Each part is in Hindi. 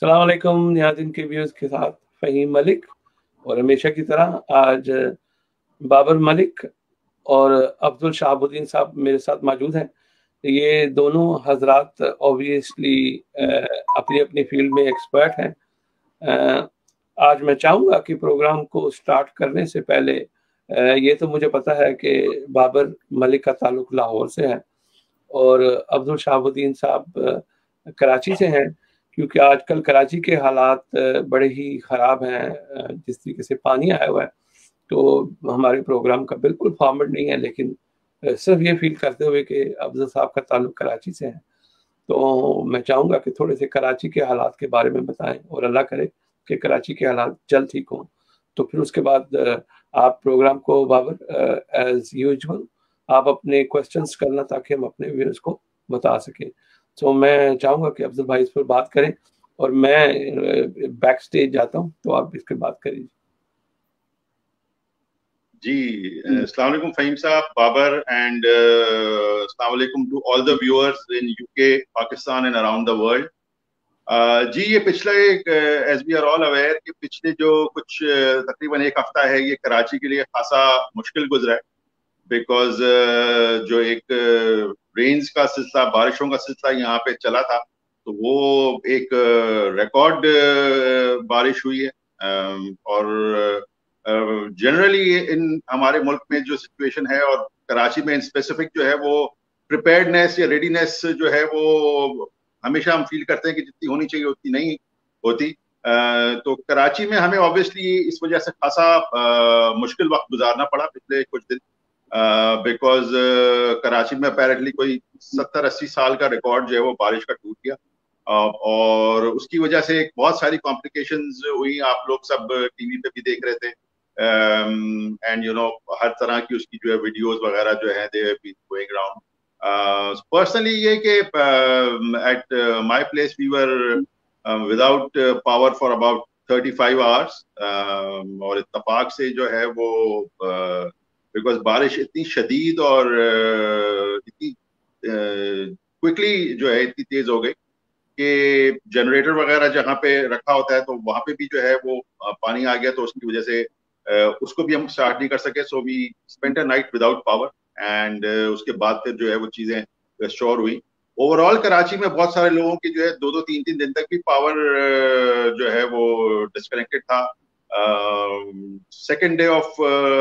अस्सलाम वालेकुम नियाज़िन के व्यूज़ के साथ फ़हीम मलिक और हमेशा की तरह आज बाबर मलिक और अब्दुल शहाबुद्दीन साहब मेरे साथ मौजूद हैं। ये दोनों हज़रात ऑब्वियसली अपनी-अपनी फ़ील्ड में एक्सपर्ट हैं। अ, आज मैं चाहूँगा कि प्रोग्राम को स्टार्ट करने से पहले ये तो मुझे पता है कि बाबर मलिक का ताल्लुक लाहौर से है और अब्दुल शहाबुद्दीन साहब कराची से हैं, क्योंकि आजकल कराची के हालात बड़े ही ख़राब हैं। जिस तरीके से पानी आया हुआ है, तो हमारे प्रोग्राम का बिल्कुल फॉर्मेट नहीं है, लेकिन सिर्फ ये फ़ील करते हुए कि अफ़ज़ल साहब का ताल्लुक कराची से है, तो मैं चाहूँगा कि थोड़े से कराची के हालात के बारे में बताएँ और अल्लाह करे कि कराची के हालात जल्द ठीक हों। तो फिर उसके बाद आप प्रोग्राम को बाबर एज़ यूजुअल आप अपने क्वेश्चंस करना ताकि हम अपने व्यूअर्स को बता सकें। तो मैं चाहूँगा कि अफ़ज़ल भाई इस पर बात करें और मैं बैक स्टेज जाता हूँ, तो आप इस पे बात करिए। जी, अस्सलाम वालेकुम फ़हीम साहब, बाबर एंड अस्सलाम वालेकुम to all the viewers in UK, Pakistan and around the world. जी, ये पिछला एक as we are all aware कि पिछले जो कुछ तकरीबन एक हफ्ता है ये कराची के लिए खासा मुश्किल गुजरा है, बिकॉज जो एक रेन्स का सिलसिला, बारिशों का सिलसिला यहाँ पे चला था, तो वो एक रिकॉर्ड बारिश हुई है। और जनरली इन हमारे मुल्क में जो सिचुएशन है और कराची में इन स्पेसिफिक जो है वो प्रिपेयर्डनेस या रेडीनेस जो है वो हमेशा हम फील करते हैं कि जितनी होनी चाहिए उतनी नहीं होती। तो कराची में हमें ऑब्वियसली इस वजह से खासा मुश्किल वक्त गुजारना पड़ा पिछले कुछ दिन, बिकॉज कराची में अपेरेंटली कोई 70-80 साल का रिकॉर्ड जो है वो बारिश का टूट गया। और उसकी वजह से बहुत सारी कॉम्प्लिकेशंस हुई, आप लोग सब टीवी पे भी देख रहे थे। एंड यू नो हर तरह की उसकी जो है वीडियोस वगैरह जो है they have been going around. Personally ये कि at my place we were without power for about 35 hours, और इत्तेफाक से जो है वो बिकॉज बारिश इतनी शदीद और इतनी क्विकली जो है इतनी तेज हो गई कि जनरेटर वगैरह जहाँ पे रखा होता है तो वहां पे भी जो है वो पानी आ गया, तो उसकी वजह से उसको भी हम स्टार्ट नहीं कर सके। So we spent a night without power and उसके बाद फिर जो है वो चीजें रिस्टोर हुई। ओवरऑल कराची में बहुत सारे लोगों की जो है 2-2 3-3 दिन तक भी पावर जो है वो डिस्कनेक्टेड था। सेकेंड डे ऑफ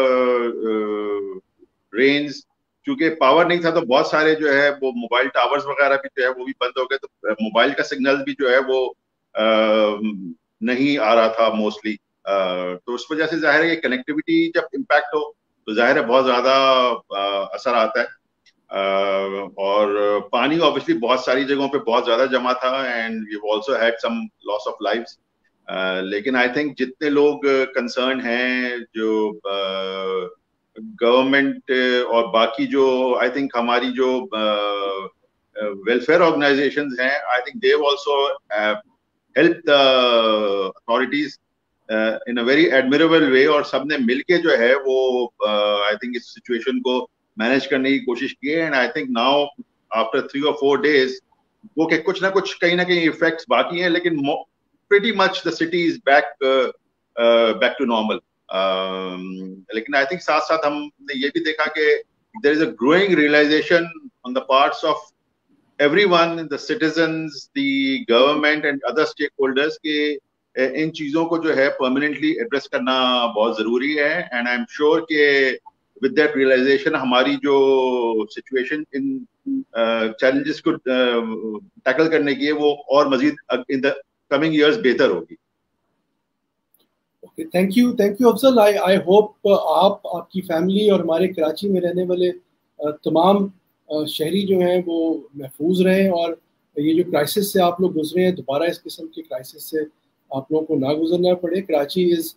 रेंज, क्योंकि पावर नहीं था तो बहुत सारे जो है वो मोबाइल टावर्स वगैरह भी जो है वो भी बंद हो गए, तो मोबाइल का सिग्नल भी जो है वो नहीं आ रहा था मोस्टली। तो उस वजह से जाहिर है कि कनेक्टिविटी जब इम्पैक्ट हो तो जाहिर है बहुत ज्यादा असर आता है। और पानी ऑब्वियसली बहुत सारी जगहों पे बहुत ज्यादा जमा था and we also had some loss of lives. लेकिन आई थिंक जितने लोग कंसर्न हैं, जो गवर्नमेंट और बाकी जो आई थिंक हमारी जो वेलफेयर ऑर्गेनाइजेशंस हैं, I think they also help the authorities in a very admirable way, और सबने मिलके जो है वो आई थिंक इस सिचुएशन को मैनेज करने की कोशिश की है। And I think now after 3 or 4 days वो के कुछ ना कुछ कहीं ना कहीं इफेक्ट्स बाकी हैं, लेकिन pretty much the city is back to normal. लेकिन आई थिंक साथ साथ हमने ये भी देखा कि there is a growing realization on the parts of everyone, the citizens, the government and other stakeholders के इन चीजों को जो है परमानेंटली एड्रेस करना बहुत जरूरी है। एंड आई एम श्योर कि विद दैट रियलाइजेशन हमारी जो सिचुएशन इन चैलेंजेस को टैकल करने की है वो और मजीद इन द कमिंग ईयर्स बेहतर होगी। Okay, thank you Afzal. I hope आप, आपकी फैमिली और हमारे कराची में रहने वाले तमाम शहरी जो हैं वो महफूज रहें, और ये जो क्राइसिस से आप लोग गुजरे हैं दोबारा इस किस्म के क्राइसिस से आप लोगों को ना गुजरना पड़े। Karachi is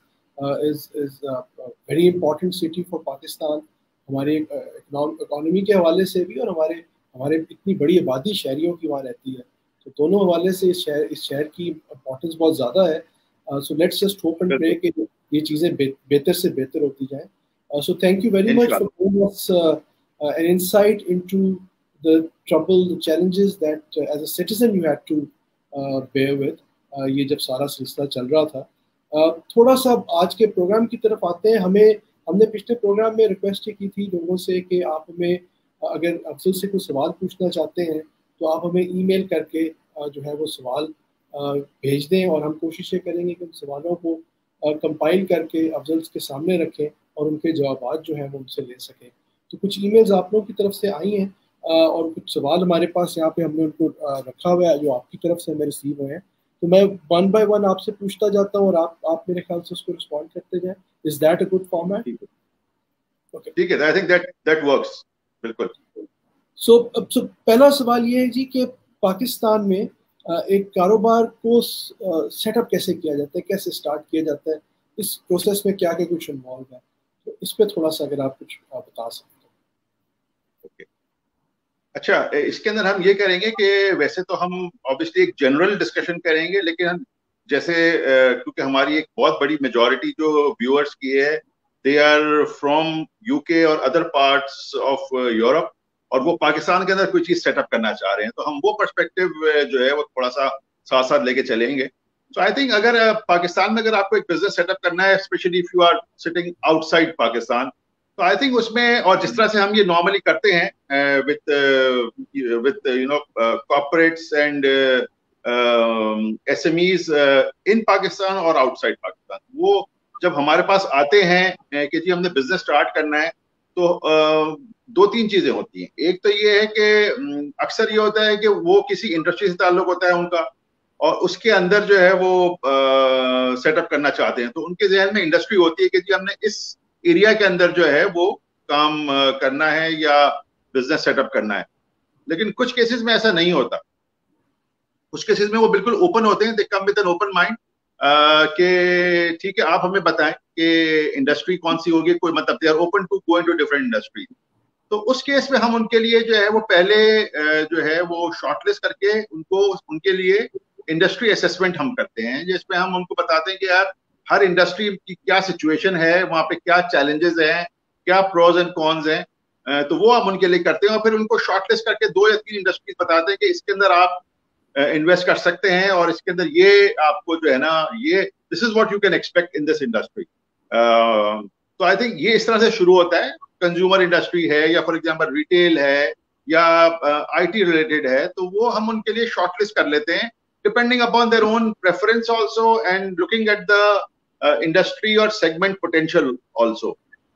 very important city for Pakistan, हमारे इकॉनमी के हवाले से भी, और हमारे इतनी बड़ी आबादी शहरियों की वहाँ रहती है, तो दोनों हवाले से इस शहर की इम्पोर्टेंस बहुत ज़्यादा है। So let's just hope and pray कि ये चीज़ें बेहतर से बेहतर होती जाएं। So thank you very much for giving us an insight into the trouble, the challenges that as a citizen you had to bear with. ये जब सारा सिलसिला चल रहा था। थोड़ा सा आज के प्रोग्राम की तरफ आते हैं। हमने पिछले प्रोग्राम में रिक्वेस्ट की थी लोगों से कि आप हमें अगर अफजल से कोई सवाल पूछना चाहते हैं तो आप हमें ईमेल करके जो है वो सवाल भेज दें, और हम कोशिशें करेंगे कि उन सवालों को कंपाइल करके अफजल के सामने रखें और उनके जवाब जो है वो उनसे ले सकें। तो कुछ ईमेल्स आप लोगों की तरफ से आई हैं और कुछ सवाल हमारे पास यहाँ पे हमने उनको रखा हुआ है जो आपकी तरफ से हमें रिसीव हुए हैं। तो मैं वन बाय वन आपसे पूछता जाता हूँ और आप मेरे ख्याल से उसको रिस्पॉन्ड करते जाएं। Is that a good format? ठीक है, आई थिंक दैट वर्क्स बिल्कुल। सो पहला सवाल ये है जी कि पाकिस्तान में एक कारोबार को सेटअप कैसे किया जाता है, कैसे स्टार्ट किया जाता है, इस प्रोसेस में क्या क्या कुछ इन्वॉल्व है, तो इस पे थोड़ा सा अगर आप कुछ बता सकते हैं। ओके, अच्छा, इसके अंदर हम ये करेंगे कि वैसे तो हम ऑब्वियसली एक जनरल डिस्कशन करेंगे, लेकिन हम जैसे क्योंकि हमारी एक बहुत बड़ी मेजॉरिटी जो व्यूअर्स की है दे आर फ्रॉम यूके और अदर पार्ट्स ऑफ यूरोप, और वो पाकिस्तान के अंदर कोई चीज सेटअप करना चाह रहे हैं, तो हम वो पर्सपेक्टिव जो है वो थोड़ा सा साथ साथ लेके चलेंगे। तो आई थिंक अगर पाकिस्तान में अगर आपको एक बिजनेस सेटअप करना है, specially if you are sitting outside Pakistan, तो आई थिंक उसमें, और जिस तरह से हम ये नॉर्मली करते हैं with you know corporates and SMEs in Pakistan और आउटसाइड पाकिस्तान, वो जब हमारे पास आते हैं कि जी हमने बिजनेस स्टार्ट करना है, तो दो तीन चीजें होती हैं। एक तो ये है कि अक्सर ये होता है कि वो किसी इंडस्ट्री से ताल्लुक होता है उनका, और उसके अंदर जो है वो सेटअप करना चाहते हैं, तो उनके जहन में इंडस्ट्री होती है कि जी हमने इस एरिया के अंदर जो है वो काम करना है या बिजनेस सेटअप करना है। लेकिन कुछ केसेस में ऐसा नहीं होता, कुछ केसेस में वो बिल्कुल ओपन होते हैं, they come with an open mind कि ठीक है आप हमें बताएं कि इंडस्ट्री कौन सी होगी, कोई मतलब they are open to go into different industry. तो उस केस में हम उनके लिए जो है वो पहले जो है वो शॉर्टलिस्ट करके उनके लिए इंडस्ट्री असेसमेंट हम करते हैं, जिसमें हम उनको बताते हैं कि यार हर इंडस्ट्री की क्या सिचुएशन है, वहाँ पे क्या चैलेंजेस हैं, क्या प्रोज एंड कॉन्स हैं, तो वो हम उनके लिए करते हैं, और फिर उनको शॉर्टलिस्ट करके 2 या 3 इंडस्ट्रीज बताते हैं कि इसके अंदर आप इन्वेस्ट कर सकते हैं, और इसके अंदर ये आपको जो है ना, ये this is what you can expect in this industry. तो आई थिंक ये इस तरह से शुरू होता है। कंज्यूमर इंडस्ट्री है या फॉर एग्जांपल रिटेल है या IT रिलेटेड है, तो वो हम उनके लिए शॉर्टलिस्ट कर लेते हैं depending upon their own preference also and looking at the industry और सेगमेंट पोटेंशियल आल्सो।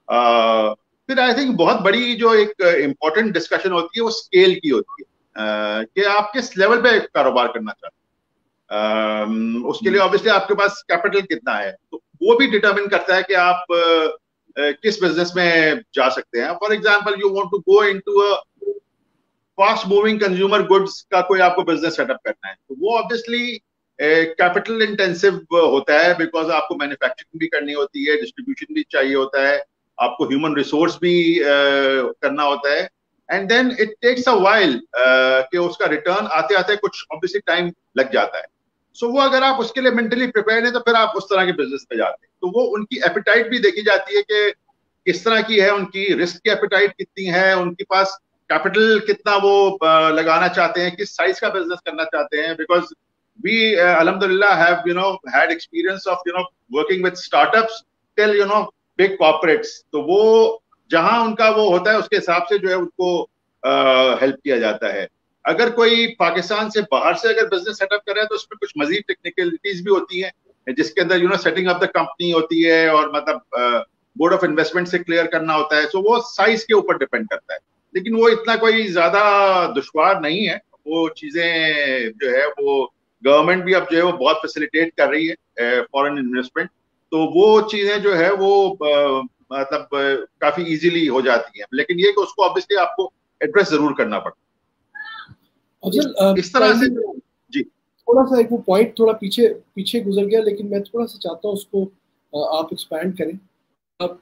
फिर आई थिंक बहुत बड़ी जो एक इम्पोर्टेंट डिस्कशन होती है वो स्केल की होती है कि आप किस लेवल पे कारोबार करना चाहते हैं। उसके लिए ऑब्वियसली आपके पास कैपिटल कितना है, तो वो भी डिटरमिन करता है कि आप किस बिजनेस में जा सकते हैं। For example you want to go into a fast moving consumer goods का कोई आपको बिजनेस सेटअप करना है, तो वो ऑब्वियसली कैपिटल इंटेंसिव होता है, बिकॉज आपको मैन्युफैक्चरिंग भी करनी होती है, डिस्ट्रीब्यूशन भी चाहिए होता है, आपको ह्यूमन रिसोर्स भी करना होता है, and then it takes a while कि उसका रिटर्न आते आते कुछ ऑब्वियसली टाइम लग जाता है। सो वो अगर आप उसके लिए मेंटली प्रिपेयर हैं तो फिर आप उस तरह के बिजनेस पे जाते हैं। तो वो उनकी एपिटाइट भी देखी जाती है कि किस तरह की है उनकी, रिस्क की एपिटाइट कितनी है, उनके पास कैपिटल कितना वो लगाना चाहते हैं, किस साइज का बिजनेस करना चाहते हैं, because we alhamdulillah have had experience of working with startups till big corporates, तो वो जहां उनका वो होता है उसके हिसाब से जो है उनको हेल्प किया जाता है। अगर कोई पाकिस्तान से बाहर से अगर बिजनेस सेटअप कर रहा है तो उसमें कुछ मजीद टेक्निकलिटीज भी होती हैं, जिसके अंदर सेटिंग अप द कंपनी होती है और मतलब बोर्ड ऑफ इन्वेस्टमेंट से क्लियर करना होता है। सो वो साइज के ऊपर डिपेंड करता है, लेकिन वो इतना कोई ज्यादा दुश्वार नहीं है। वो चीजें जो है वो गवर्नमेंट भी अब जो है वो बहुत फैसिलिटेट कर रही है फॉरेन इन्वेस्टमेंट, तो वो चीजें जो है वो मतलब काफी इजीली हो जाती हैं, लेकिन ये कि उसको ऑब्वियसली आपको एड्रेस जरूर करना पड़ता है। इस तरह से जी थोड़ा सा एक वो पॉइंट थोड़ा पीछे गुजर गया, लेकिन मैं थोड़ा सा चाहता हूँ उसको आप एक्सपैंड करें। अब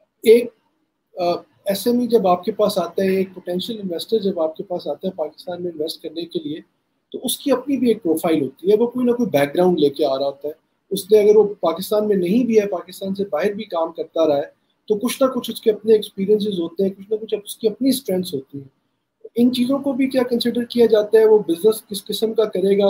एक SME जब आपके पास आता है, एक पोटेंशियल इन्वेस्टर जब आपके पास आता है पाकिस्तान में इन्वेस्ट करने के लिए, तो उसकी अपनी भी एक प्रोफाइल होती है, वो कोई ना कोई बैकग्राउंड लेके आ रहा होता है। उसने अगर वो पाकिस्तान में नहीं भी है, पाकिस्तान से बाहर भी काम करता रहा है, तो कुछ ना कुछ उसके अपने एक्सपीरियंसेस होते हैं, कुछ ना कुछ उसकी अपनी स्ट्रेंथ्स होती हैं। इन चीज़ों को भी क्या कंसिडर किया जाता है, वो बिजनेस किस किस्म का करेगा,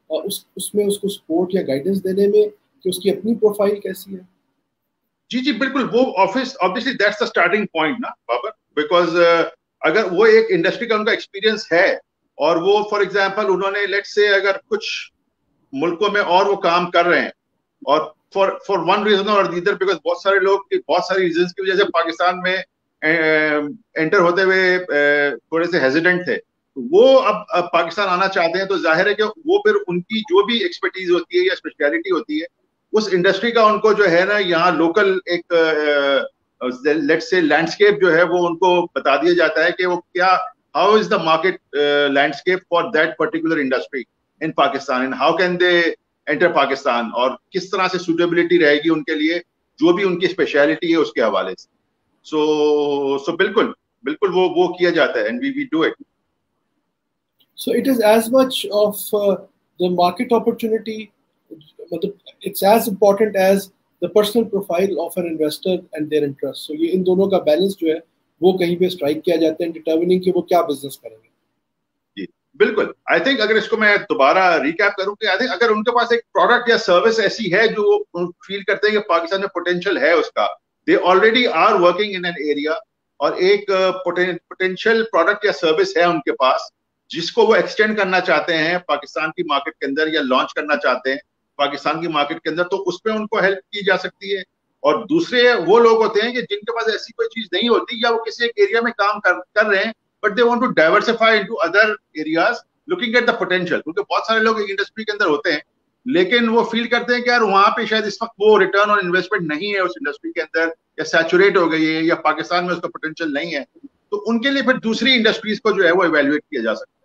उसमें उसको सपोर्ट या गाइडेंस देने में कि उसकी अपनी प्रोफाइल कैसी है? जी जी बिल्कुल, वो obviously that's the starting point ना बाबर, बिकॉज अगर वो एक इंडस्ट्री का उनका एक्सपीरियंस है और वो फॉर एग्जांपल उन्होंने लेट्स से अगर कुछ मुल्कों में और वो काम कर रहे हैं और फॉर वन रीजन और दीदर, बिकॉज बहुत सारे लोग बहुत सारी रीजन की वजह से पाकिस्तान में एंटर होते हुए थोड़े से हेजिडेंट थे, वो अब पाकिस्तान आना चाहते हैं, तो जाहिर है कि वो फिर उनकी जो भी एक्सपर्टीज होती है या स्पेशलिटी होती है उस इंडस्ट्री का उनको जो है ना यहाँ लोकल एक लेट्स से लैंडस्केप जो है वो उनको बता दिया जाता है कि वो क्या, how is the market landscape for that particular industry in Pakistan and how can they enter Pakistan, और किस तरह से सूटेबिलिटी रहेगी उनके लिए जो भी उनकी स्पेशलिटी है उसके हवाले से। सो बिल्कुल बिल्कुल वो किया जाता है and we do it. So it is as much of the market opportunity, it's as important as the personal profile of an investor and their interest. So ये इन दोनों का बैलेंस जो है वो कहीं पे स्ट्राइक किया जाता है डिटरमिनिंग कि वो क्या बिजनेस करेंगे। जी बिल्कुल, आई थिंक अगर इसको मैं दोबारा रिकैप करूं कि आई थिंक अगर उनके पास एक प्रोडक्ट या सर्विस ऐसी है जो फील करते हैं कि पाकिस्तान में पोटेंशियल है उसका, they already are working in an area, और एक पोटेंशियल प्रोडक्ट या सर्विस है उनके पास जिसको वो एक्सटेंड करना चाहते हैं पाकिस्तान की मार्केट के अंदर या लॉन्च करना चाहते हैं पाकिस्तान की मार्केट के अंदर, तो उसमें उनको हेल्प की जा सकती है। और दूसरे वो लोग होते हैं कि जिनके पास ऐसी कोई चीज नहीं होती या वो किसी एक एरिया में काम कर रहे हैं but they want to diversify into other areas looking at the potential, क्योंकि बहुत सारे लोग इंडस्ट्री के अंदर होते हैं लेकिन वो फील करते हैं कि यार वहां पे शायद इस वक्त वो रिटर्न ऑन इन्वेस्टमेंट नहीं है उस इंडस्ट्री के अंदर, या सैचुरेट हो गई है या पाकिस्तान में उसका पोटेंशियल नहीं है, तो उनके लिए फिर दूसरी इंडस्ट्रीज को जो है वो इवेल्युएट किया जा सकता है।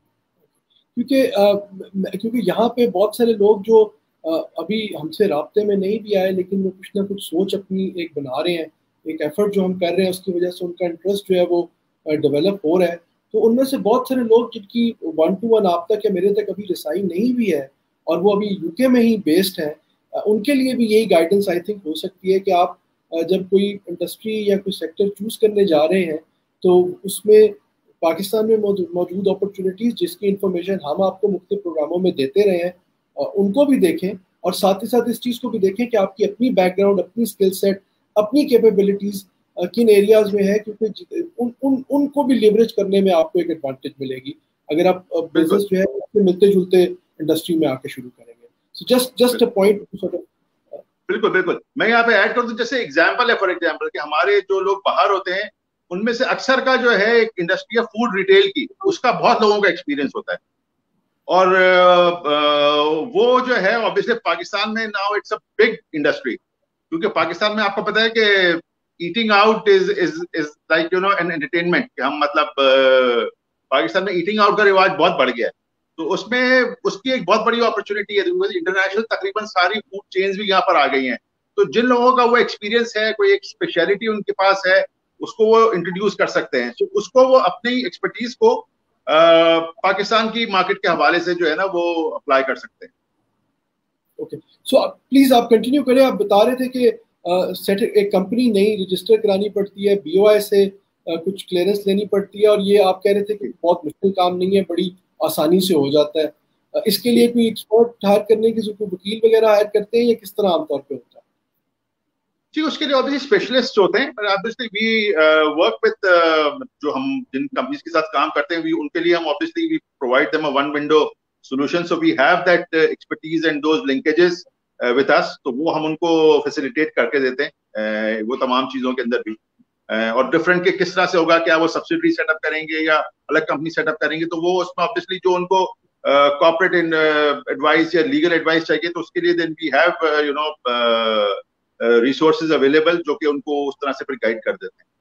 क्योंकि यहाँ पे बहुत सारे लोग जो अभी हमसे राब्ते में नहीं भी आए लेकिन वो कुछ ना कुछ सोच अपनी एक बना रहे हैं, एक एफर्ट जो हम कर रहे हैं उसकी वजह से उनका इंटरेस्ट जो है वो डेवलप हो रहा है, तो उनमें से बहुत सारे लोग जिनकी 1-to-1 आप तक या मेरे तक अभी रिसाई नहीं भी है और वो अभी यूके में ही बेस्ड है, उनके लिए भी यही गाइडेंस आई थिंक हो सकती है कि आप जब कोई इंडस्ट्री या कोई सेक्टर चूज करने जा रहे हैं तो उसमें पाकिस्तान में मौजूद अपॉर्चुनिटीज जिसकी इंफॉर्मेशन हम आपको मुख्तलिफ प्रोग्रामों में देते रहे हैं उनको भी देखें, और साथ ही साथ इस चीज़ को भी देखें कि आपकी अपनी बैकग्राउंड, अपनी स्किल सेट, अपनी कैपेबिलिटीज किन एरियाज में है, क्योंकि उनको भी लेवरेज करने में आपको एक एडवांटेज मिलेगी अगर आप बिजनेस जो है उससे मिलते जुलते इंडस्ट्री में आके शुरू करेंगे। So just a point sort of. बिल्कुल बिल्कुल, मैं यहाँ पे ऐड कर दूं, जैसे एग्जांपल है फॉर एग्जांपल कि हमारे जो लोग बाहर होते हैं उनमें से अक्सर का जो है एक इंडस्ट्री है फूड रिटेल की, उसका बहुत लोगों का एक्सपीरियंस होता है, और वो जो है ऑब्वियसली पाकिस्तान में now it's a big industry, क्योंकि पाकिस्तान में आपको पता है कि eating out is like you know an entertainment, कि हम मतलब पाकिस्तान में ईटिंग आउट का रिवाज बहुत बढ़ गया है, तो उसमें उसकी एक बहुत बड़ी अपॉर्चुनिटी है, इंटरनेशनल तकरीबन सारी फूड चेन्स भी यहाँ पर आ गई हैं, तो जिन लोगों का वो एक्सपीरियंस है, कोई एक स्पेशलिटी उनके पास है, उसको वो इंट्रोड्यूस कर सकते हैं, तो उसको वो अपनी एक्सपर्टीज को पाकिस्तान की मार्केट के हवाले से जो है ना वो अप्लाई कर सकते हैं। ओके, सो प्लीज आप कंटिन्यू करें। आप बता रहे थे कि एक कंपनी नई रजिस्टर करानी पड़ती है, BOI से कुछ क्लियरेंस लेनी पड़ती है, और ये आप कह रहे थे कि बहुत मुश्किल काम नहीं है, बड़ी आसानी से हो जाता है। इसके लिए कोई एक्सपर्ट हायर करने की कोई वकील वगैरह हायर करते हैं या किस तरह आमतौर पे होता है? जी, उसके लिए ऑब्वियसली स्पेशलिस्ट होते हैं, पर ऑब्वियसली वी वर्क विद जो हम जिन कंपनीज के साथ काम करते हैं, उनके लिए हम obviously we provide them a one window solution, so we have that expertise and those linkages with us, तो वो हम उनको फैसिलिटेट करके देते हैं वो तमाम चीजों के अंदर भी, और डिफरेंट के किस तरह से होगा, क्या वो सब्सिडरी सेटअप करेंगे या अलग कंपनी सेटअप करेंगे, तो वो उसमें ऑब्वियसली जो उनको कॉर्पोरेट एडवाइस या लीगल एडवाइस चाहिए, तो उसके लिए then we have you know resources available जो कि उनको उस तरह से फिर गाइड कर देते हैं।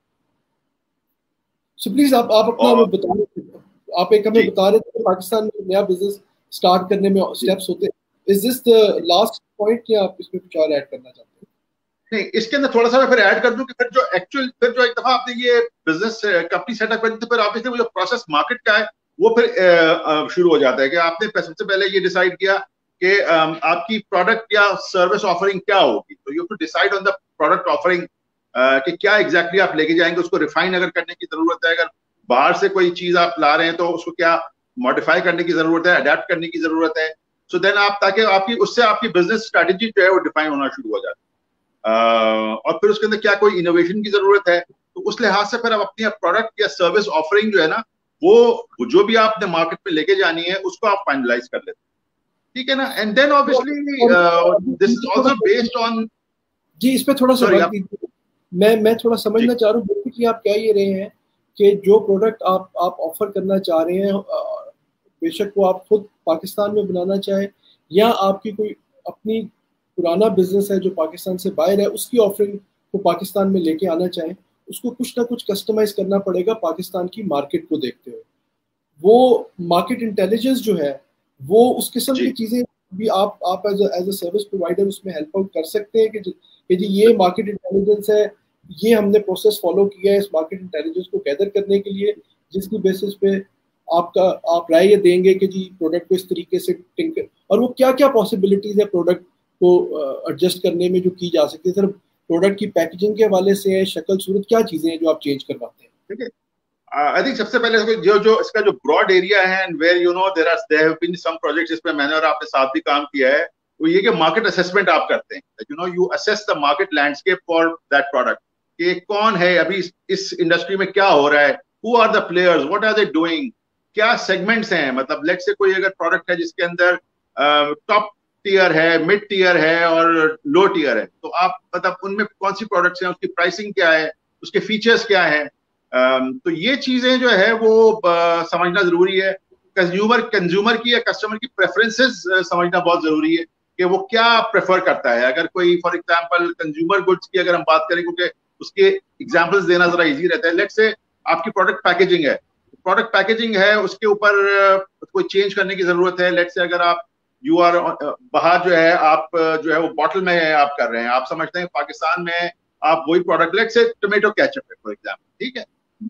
सो प्लीज आप अपना हमें बता रहे थे, आप एक हमें बता रहे थे कि पाकिस्तान में नया बिजनेस स्टार्ट करने में स्टेप्स होते हैं, is this the last point या आप इसमें कुछ और ऐड करना चाहते हैं? नहीं, इसके अंदर थोड़ा सा मैं फिर ऐड कर दूं कि फिर जो एक दफा आपने ये बिजनेस कंपनी सेटअप करी, तो फिर ऑब्वियसली वो जो प्रोसेस मार्केट का है वो फिर शुरू हो जाता है कि आपने सबसे पहले ये डिसाइड किया कि आपकी प्रोडक्ट या सर्विस ऑफरिंग क्या होगी, तो you have to decide on the product offering कि क्या एग्जैक्टली आप लेके जाएंगे, उसको रिफाइन अगर करने की जरूरत है, अगर बाहर से कोई चीज आप ला रहे हैं तो उसको क्या मॉडिफाई करने की जरूरत है, अडेप्ट करने की जरूरत है, सो देन आप, ताकि आपकी उससे आपकी बिजनेस स्ट्रेटेजी जो है वो डिफाइन होना शुरू हो जाती है। और फिर उसके अंदर क्या कोई इनोवेशन की जरूरत है, तो उस लिहाज से फिर आप अपनी प्रोडक्ट या सर्विस ऑफरिंग जो है ना, वो जो भी आपने मार्केट में लेके जानी है उसको आप फाइनलाइज कर लेते हैं, ठीक है ना। And then obviously this is also based on. जी, इस पे थोड़ा सा बात कीजिए। मैं थोड़ा समझना चाह रहा हूँ, बेसिकली आप कह ये रहे हैं कि जो प्रोडक्ट आप ऑफर करना चाह रहे हैं, बेशक वो आप खुद पाकिस्तान में बनाना चाहें या आपकी कोई अपनी पुराना बिजनेस है जो पाकिस्तान से बाहर है, उसकी ऑफरिंग को पाकिस्तान में लेके आना चाहें, उसको कुछ ना कुछ कस्टमाइज करना पड़ेगा पाकिस्तान की मार्केट को देखते हुए। वो मार्केट इंटेलिजेंस जो है, वो उस किस्म की चीजें भी आप एज अ सर्विस प्रोवाइडर उसमें हेल्प आउट कर सकते हैं कि जी ये मार्केट इंटेलिजेंस है, ये हमने प्रोसेस फॉलो किया है इस मार्केट इंटेलिजेंस को गैदर करने के लिए, जिसकी बेसिस पे आप राय देंगे कि जी प्रोडक्ट को इस तरीके से टिंकर, और वो क्या क्या पॉसिबिलिटीज है प्रोडक्ट को एडजस्ट करने में जो की जा सकती है। सिर्फ प्रोडक्ट की पैकेजिंग के हवाले से है, शक्ल सूरत, क्या चीजें हैं जो आप चेंज करवाते हैं? ठीक है, आई थिंक सबसे पहले जो इसका जो ब्रॉड एरिया है and where you know there have been some projects जिसमें मैंने और आपने साथ भी काम किया है, वो ये कि मार्केट असेसमेंट आप करते हैं, you know you assess the market landscape for that product, कि कौन है अभी इस इंडस्ट्री में, क्या हो रहा है, who are the players, what are they doing, क्या सेगमेंट्स हैं, मतलब लेट्स से कोई अगर प्रोडक्ट है जिसके अंदर टॉप टियर है, मिड टियर है और लो टियर है, तो आप मतलब उनमें कौन सी प्रोडक्ट्स हैं, उसकी प्राइसिंग क्या है, उसके फीचर्स क्या है, तो ये चीजें जो है वो समझना जरूरी है। कंज्यूमर की या कस्टमर की प्रेफरेंसेस समझना बहुत जरूरी है कि वो क्या प्रेफर करता है। अगर कोई फॉर एग्जांपल कंज्यूमर गुड्स की अगर हम बात करें, क्योंकि उसके एग्जांपल्स देना जरा इजी रहता है, लेट्स से आपकी प्रोडक्ट पैकेजिंग है, उसके ऊपर कोई चेंज करने की जरूरत है। लेट्स से अगर आप बाहर जो है आप जो है वो बॉटल में आप कर रहे हैं, आप समझते हैं पाकिस्तान में आप वही product, let's say tomato ketchup है फॉर एग्जांपल, ठीक है,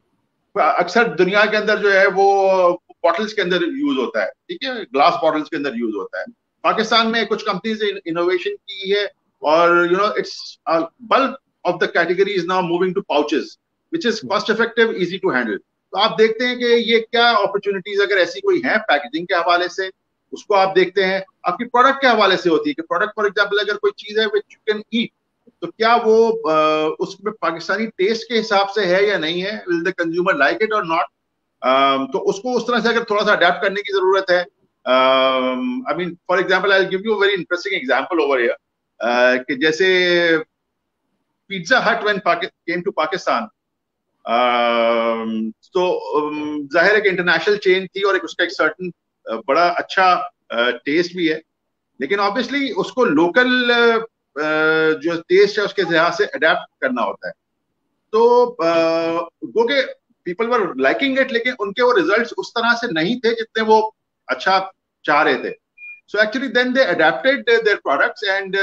अक्सर दुनिया के अंदर जो है वो बॉटल्स के अंदर यूज होता है, ठीक है, ग्लास बॉटल्स के अंदर यूज होता है। पाकिस्तान में कुछ कंपनीज ने इनोवेशन की है और you know it's bulk of the category is now moving to pouches which is cost effective, easy to handle. तो आप देखते हैं कि ये क्या अपॉर्चुनिटीज अगर ऐसी कोई है पैकेजिंग के हवाले से, उसको आप देखते हैं। आपकी प्रोडक्ट के हवाले से होती है कि प्रोडक्ट फॉर एग्जांपल अगर कोई चीज है विच यू कैन ईट, तो क्या वो उसमें पाकिस्तानी टेस्ट के हिसाब से है या नहीं है, will the consumer like it और नॉट, तो उसको उस तरह से अगर थोड़ा सा अडेप्ट करने की जरूरत है। I mean for example I give you a very interesting example over here, कि जैसे पिज्जा हट व्हेन केम टू पाकिस्तान, तो जाहिर है कि इंटरनेशनल चेन थी और उसका एक सर्टन बड़ा अच्छा टेस्ट भी है, लेकिन ऑब्वियसली उसको लोकल जो टेस्ट है उसके लिहाज से अडेप्ट करना होता है। तो गो के पीपल वर लाइकिंग इट, लेकिन उनके वो रिजल्ट्स उस तरह से नहीं थे जितने वो अच्छा चाह रहे थे। So actually then they adapted their products and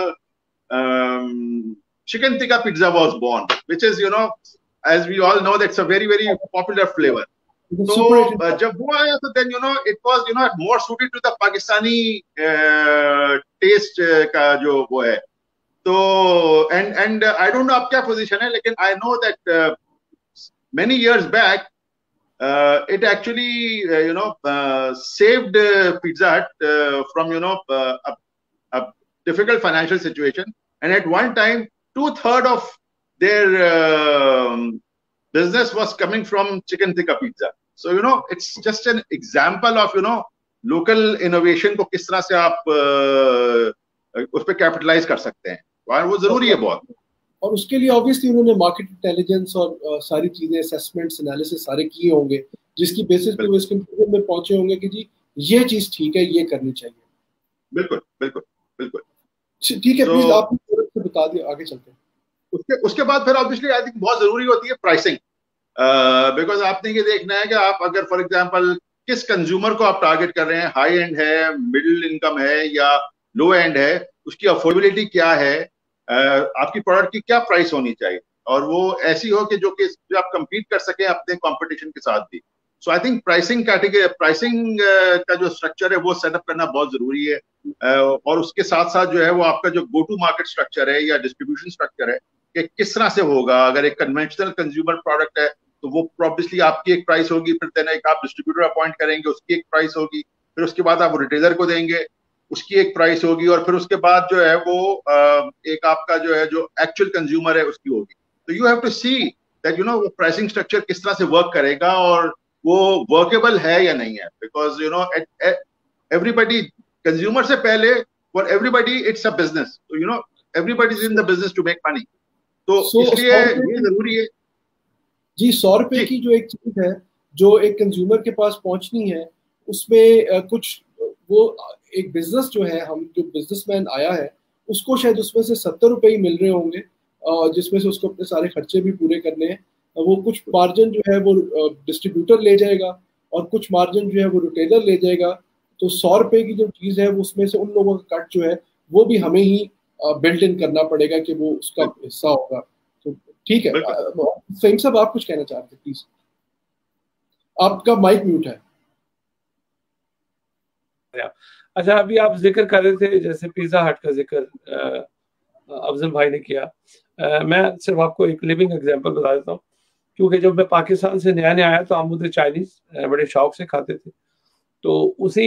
chicken tikka pizza was born, which is you know as we all know that's a very very popular flavor. So जब वो आया तो then you know it was you know more suited to the Pakistani taste का जो वो है। तो and I don't know आप क्या position है, लेकिन I know that many years back it actually you know saved Pizza Hut from you know a difficult financial situation, and at one time 2/3 of their business was coming from chicken tikka pizza. So you know it's just an example of you know local innovation को किस तरह से आप उस पर कैपिटलाइज कर सकते हैं, और वो जरूरी है बहुत। और उसके लिए ऑब्वियसली उन्होंने मार्केट इंटेलिजेंस और सारी चीजें, असेसमेंट्स, एनालिसिस सारे किए होंगे, जिसकी बेसिस पे वो इस कंक्लूजन में पहुंचे होंगे कि जी ये चीज ठीक है, ये करनी चाहिए। बिल्कुल बिल्कुल बिल्कुल ठीक है, प्लीज आप बता दिए, आगे चलते हैं। उसके बाद फिर ऑब्वियसली आई थिंक बहुत जरूरी होती है प्राइसिंग, बिकॉज आपने ये देखना है कि आप अगर फॉर एग्जांपल किस कंज्यूमर को आप टारगेट कर रहे हैं, हाई एंड है, मिडिल इनकम है या लो एंड है, उसकी अफोर्डेबिलिटी क्या है, आपकी प्रोडक्ट की क्या प्राइस होनी चाहिए, और वो ऐसी हो कि जो आप compete कर सके अपने कंपटीशन के साथ भी। सो आई थिंक प्राइसिंग का जो स्ट्रक्चर है वो सेटअप करना बहुत जरूरी है, और उसके साथ साथ जो है वो आपका जो गो टू मार्केट स्ट्रक्चर है या डिस्ट्रीब्यूशन स्ट्रक्चर है कि किस तरह से होगा। अगर एक कन्वेंशनल कंज्यूमर प्रोडक्ट है तो वो ऑब्वियसली आपकी एक प्राइस होगी, फिर देन एक आप डिस्ट्रीब्यूटर अपॉइंट करेंगे, उसकी एक प्राइस होगी, फिर उसके बाद आप रिटेलर को देंगे, उसकी एक प्राइस होगी, और फिर उसके बाद जो है वो एक आपका जो है जो एक्चुअल कंज्यूमर है उसकी होगी। तो you have to see that you know वो प्राइसिंग स्ट्रक्चर किस तरह से वर्क करेगा और वो वर्केबल है या नहीं है, because you know everybody, consumer से पहले for everybody it's a business, तो you know everybody is in the business to make money, तो इसलिए ये जरूरी है। जी, 100 रुपए की जो एक चीज है जो एक कंज्यूमर के पास पहुंचनी है, उसमें कुछ वो एक बिजनेस जो है, हम जो बिजनेसमैन आया है उसको शायद उसमें से 70 रुपए ही मिल रहे होंगे, जिसमें से उसको अपने सारे खर्चे भी पूरे करने हैं। वो कुछ मार्जिन जो है वो डिस्ट्रीब्यूटर ले जाएगा और कुछ मार्जिन जो है वो रिटेलर ले जाएगा। तो 100 रुपए की जो चीज है उसमें से उन लोगों का कट जो है वो भी हमें ही बिल्ड इन करना पड़ेगा कि वो उसका हिस्सा होगा। तो ठीक है, फहीम साहब आप कुछ कहना चाहते हैं प्लीज? आपका माइक म्यूट है। अच्छा, अभी आप जिक्र कर रहे थे जैसे पिज्जा हट का जिक्र अफजल भाई ने किया। मैं सिर्फ आपको एक लिविंग एग्जांपल बता देता हूँ, क्योंकि जब मैं पाकिस्तान से नया नया आया तो हम उधर चाइनीज बड़े शौक से खाते थे। तो उसी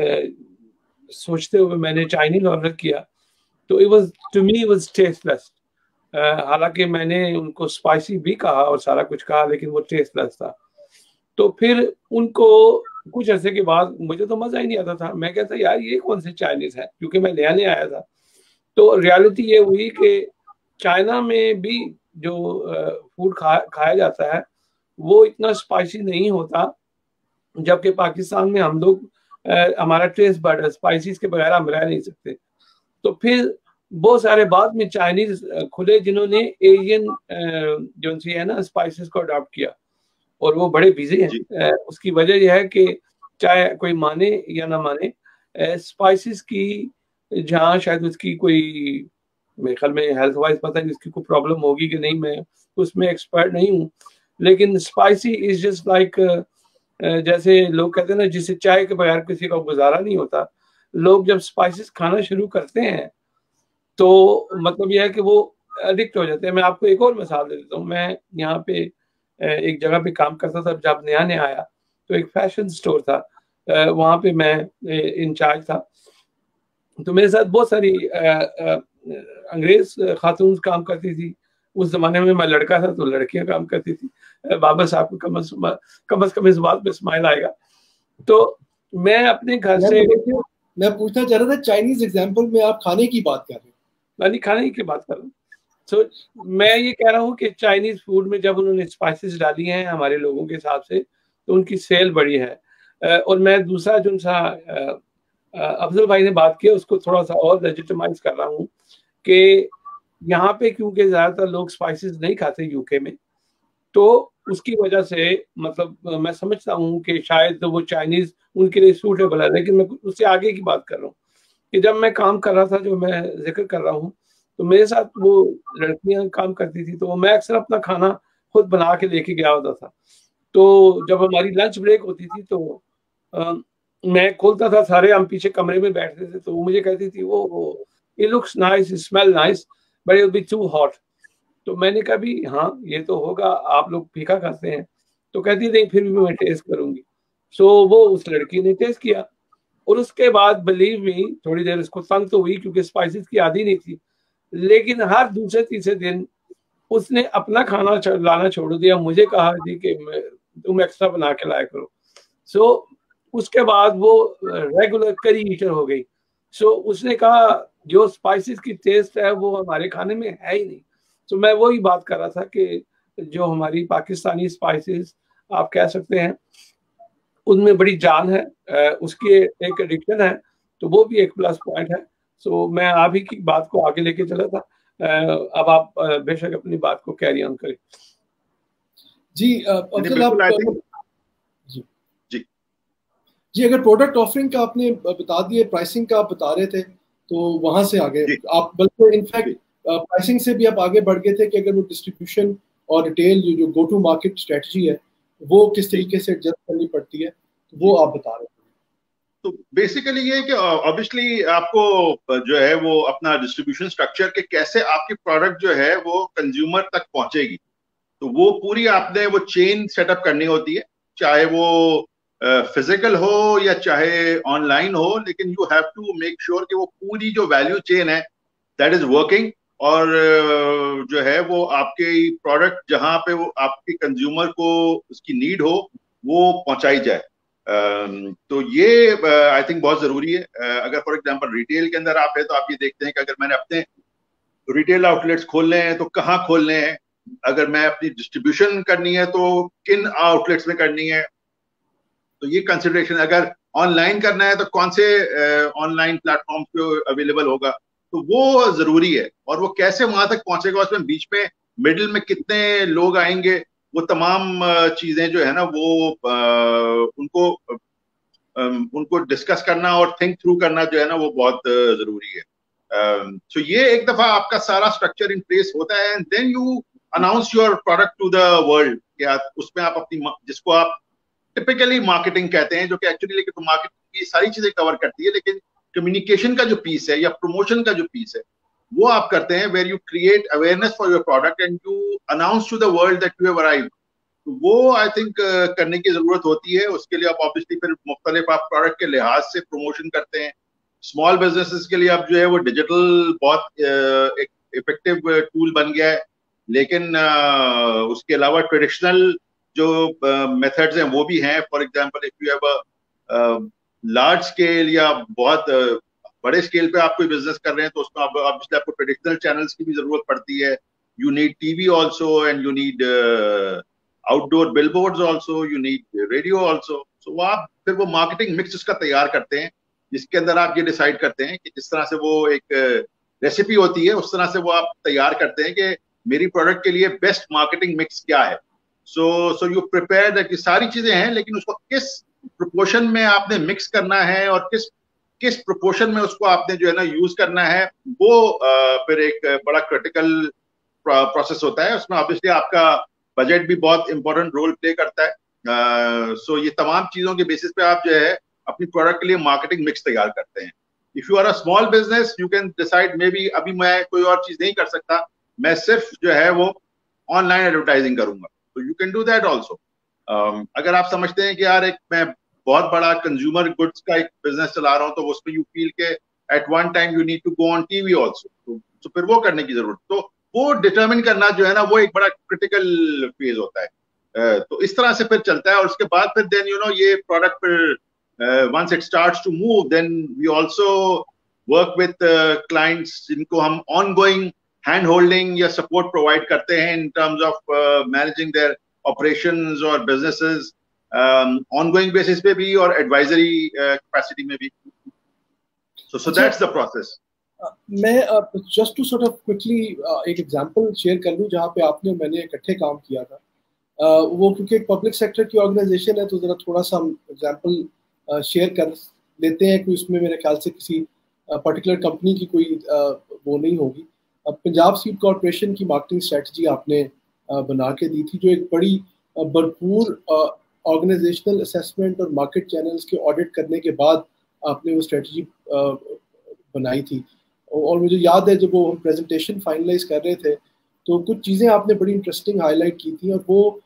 सोचते हुए मैंने चाइनीज ऑर्डर किया, तो it was to me it was tasteless. हालांकि मैंने उनको स्पाइसी भी कहा और सारा कुछ कहा, लेकिन वो टेस्टलेस था। तो फिर उनको कुछ ऐसे के बाद मुझे तो मजा ही नहीं आता था। मैं कहता यार ये कौन से चाइनीज है, क्योंकि मैं नया नया आया था। तो रियलिटी ये हुई कि चाइना में भी जो फूड खाया जाता है वो इतना स्पाइसी नहीं होता, जबकि पाकिस्तान में हम लोग हमारा टेस्ट बड है, स्पाइसीज के बगैर हम रह नहीं सकते। तो फिर बहुत सारे बाद में चाइनीज खुले जिन्होंने एशियन जो है ना स्पाइसेस को अडॉप्ट किया, और वो बड़े बिजी हैं। उसकी वजह यह है कि चाहे कोई माने या ना माने, स्पाइसेस की जहाँ शायद उसकी कोई मेरे ख्याल में हेल्थ वाइज पता नहीं उसकी कोई प्रॉब्लम होगी कि नहीं, मैं उसमें एक्सपर्ट नहीं हूँ। लेकिन स्पाइसी इज जस्ट लाइक जैसे लोग कहते हैं ना जिसे चाय के बगैर किसी का गुजारा नहीं होता। लोग जब स्पाइसेस खाना शुरू करते हैं तो मतलब यह है कि वो एडिक्ट हो जाते हैं। मैं आपको एक और मिसाल दे देता हूँ। मैं यहाँ पे एक जगह पे काम करता था जब नया नया आया, तो एक फैशन स्टोर था, वहाँ पे मैं इंचार्ज था। तो मेरे साथ बहुत सारी अंग्रेज खातून काम करती थी। उस जमाने में मैं लड़का था तो लड़कियां काम करती थी। बाबा साहब को कम अज कम इस बात पे स्माइल आएगा। तो मैं अपने घर से मैं पूछना चाह रहा था, चाइनीज एग्जाम्पल में आप खाने की बात कर रहे हैं? मैं खाने की बात कर रहा हूँ। तो मैं ये कह रहा हूँ कि चाइनीज फूड में जब उन्होंने स्पाइसेस डाली हैं हमारे लोगों के हिसाब से, तो उनकी सेल बढ़ी है। और मैं दूसरा जो सा अफजल भाई ने बात की उसको थोड़ा सा और लेजिटिमाइज कर रहा हूँ कि यहाँ पे क्योंकि ज्यादातर लोग स्पाइसेस नहीं खाते यूके में, तो उसकी वजह से मतलब मैं समझता हूँ कि शायद वो चाइनीज उनके लिए सूटेबल है। लेकिन मैं उससे आगे की बात कर रहा हूँ कि जब मैं काम कर रहा था, जो मैं जिक्र कर रहा हूँ, तो मेरे साथ वो लड़कियां काम करती थी, तो मैं अक्सर अपना खाना खुद बना के लेके गया होता था। तो जब हमारी लंच ब्रेक होती थी तो मैं खोलता था, सारे हम पीछे कमरे में बैठते थे, तो वो मुझे कहती थी वो it looks nice, it smell nice, but it will be too hot. तो मैंने कहा भी हाँ ये तो होगा, आप लोग फीका खाते हैं। तो कहती नहीं फिर भी मैं टेस्ट करूंगी। सो वो उस लड़की ने टेस्ट किया, और उसके बाद बिलीव मी थोड़ी देर उसको तंग तो हुई क्योंकि स्पाइसेस की आदी नहीं थी, लेकिन हर दूसरे तीसरे दिन उसने अपना खाना लाना छोड़ दिया। मुझे कहा थी कि तुम एक्स्ट्रा बना के लाया करो। सो उसके बाद वो रेगुलर करी ईटर हो गई। सो उसने कहा जो स्पाइसेस की टेस्ट है वो हमारे खाने में है ही नहीं। तो मैं वही बात कर रहा था कि जो हमारी पाकिस्तानी स्पाइसेस आप कह सकते हैं उनमें बड़ी जान है, उसकी एक एडिक्शन है, तो वो भी एक प्लस पॉइंट है। सो मैं आप ही की बात को आगे लेके चला था। अब आप बेशक अपनी बात को कैरी ऑन करें। जी जी, अगर प्रोडक्ट ऑफरिंग का आपने बता दिए, प्राइसिंग का आप बता रहे थे, तो वहां से आगे आप बल्कि इनफैक्ट प्राइसिंग से भी आप आगे बढ़ गए थे कि अगर वो डिस्ट्रीब्यूशन और रिटेल जो गो टू मार्केट स्ट्रेटजी है वो किस तरीके से एडजस्ट करनी पड़ती है, तो वो आप बता रहे थे। तो बेसिकली ये कि ऑब्वियसली आपको जो है वो अपना डिस्ट्रीब्यूशन स्ट्रक्चर के कैसे आपकी प्रोडक्ट जो है वो कंज्यूमर तक पहुंचेगी, तो वो पूरी आपने वो चेन सेटअप करनी होती है। चाहे वो फिजिकल हो या चाहे ऑनलाइन हो, लेकिन you have to make sure कि वो पूरी जो वैल्यू चेन है दैट इज वर्किंग, और जो है वो आपके प्रोडक्ट जहां पे वो आपके कंज्यूमर को उसकी नीड हो वो पहुंचाई जाए। तो ये आई थिंक बहुत जरूरी है। अगर फॉर एग्जांपल रिटेल के अंदर आप है तो आप ये देखते हैं कि अगर मैंने अपने रिटेल आउटलेट्स खोलने हैं तो कहाँ खोलने हैं, अगर मैं अपनी डिस्ट्रीब्यूशन करनी है तो किन आउटलेट्स में करनी है, तो ये कंसिडरेशन, अगर ऑनलाइन करना है तो कौन से ऑनलाइन प्लेटफॉर्म पे अवेलेबल होगा, तो वो जरूरी है। और वो कैसे वहां तक पहुंचेगा, उसमें बीच में मिडिल में कितने लोग आएंगे, वो तमाम चीजें जो है ना वो उनको डिस्कस करना और थिंक थ्रू करना जो है ना वो बहुत जरूरी है। सो ये एक दफा आपका सारा स्ट्रक्चर इन प्लेस होता है, and then you announce your product to the world. क्या उसमें आप अपनी, जिसको आप टिपिकली मार्केटिंग कहते हैं, जो कि एक्चुअली लेकिन मार्केटिंग की सारी चीजें कवर करती है, लेकिन कम्युनिकेशन का जो पीस है या प्रमोशन का जो पीस है वो आप करते हैं, where you create awareness for your product and you announce to the world that you have arrived. तो वो आई थिंक करने की जरूरत होती है। उसके लिए आप ऑब्वियसली फिर मुख्तलिफ आप प्रोडक्ट के लिहाज से प्रमोशन करते हैं। स्मॉल बिजनेसेस के लिए अब जो है वो डिजिटल बहुत एक इफेक्टिव टूल बन गया है, लेकिन उसके अलावा ट्रेडिशनल जो मेथड्स हैं वो भी हैं। For example if you have large scale या बहुत बड़े स्केल पे आप कोई बिजनेस कर रहे हैं तो उसमें ऑब्वियसली आपको ट्रेडिशनल चैनल्स की भी जरूरत पड़ती है। You need TV also, and you need outdoor billboards also, you need radio also. So आप फिर वो मार्केटिंग मिक्स उसका तैयार करते हैं, जिसके अंदर आप ये डिसाइड करते हैं कि जिस तरह से वो एक रेसिपी होती है उस तरह से वो आप तैयार करते हैं कि मेरी प्रोडक्ट के लिए बेस्ट मार्केटिंग मिक्स क्या है। सो यू प्रिपेयर दैट, ये सारी चीजें हैं, लेकिन उसको किस प्रोपोर्शन में आपने मिक्स करना है और किस प्रोपोर्शन में उसको आपने जो है ना यूज करना है, वो फिर एक बड़ा क्रिटिकल प्रोसेस होता है। उसमें ऑब्वियसली आपका बजट भी बहुत इंपॉर्टेंट रोल प्ले करता है। सो ये तमाम चीजों के बेसिस पे आप जो है अपनी प्रोडक्ट के लिए मार्केटिंग मिक्स तैयार करते हैं। If you are a small business you can decide, maybe अभी मैं कोई और चीज नहीं कर सकता, मैं सिर्फ जो है वो ऑनलाइन एडवर्टाइजिंग करूंगा, तो you can do that also. अगर आप समझते हैं कि यार एक मैं बहुत बड़ा कंज्यूमर गुड्स का एक बिजनेस चला रहा हूँ, तो उसमें यू फील के at one time you need to go on TV also, तो फिर वो करने की जरूरत, तो वो डिटरमिन करना जो है ना वो एक बड़ा क्रिटिकल फेज होता है। तो इस तरह से फिर चलता है, और उसके बाद फिर देन यू नो ये प्रोडक्ट फिर once it starts to move, then we also work with clients जिनको हम ऑन गोइंग हैंड होल्डिंग या सपोर्ट प्रोवाइड करते हैं in terms of managing their operations और बिजनेसेस ऑनगोइंग बेसिस पे भी और एडवाइजरी कैपेसिटी में भी। So that's the process. मैं just to sort of quickly एक एग्जांपल शेयर कर लूं जहां पे आपने मैंने इकट्ठे काम किया था। वो क्योंकि एक पब्लिक सेक्टर की ऑर्गेनाइजेशन है तो जरा थोड़ा सा हम एग्जांपल शेयर कर लेते हैं कि उसमें मेरे ख्याल से किसी पर्टिकुलर कंपनी की कोई वो नहीं होगी। पंजाब सीड कॉर्पोरेशन की मार्केटिंग स्ट्रेटजी आपने बना के दी थी, जो एक बड़ी भरपूर ऑर्गेनाइजेशनल असेसमेंट और मार्केट चैनल्स के ऑडिट करने के बाद आपने वो स्ट्रेटजी बनाई थी। और मुझे याद है जब वो हम प्रेजेंटेशन फाइनलाइज कर रहे थे तो कुछ चीज़ें आपने बड़ी इंटरेस्टिंग हाईलाइट की थी, और वो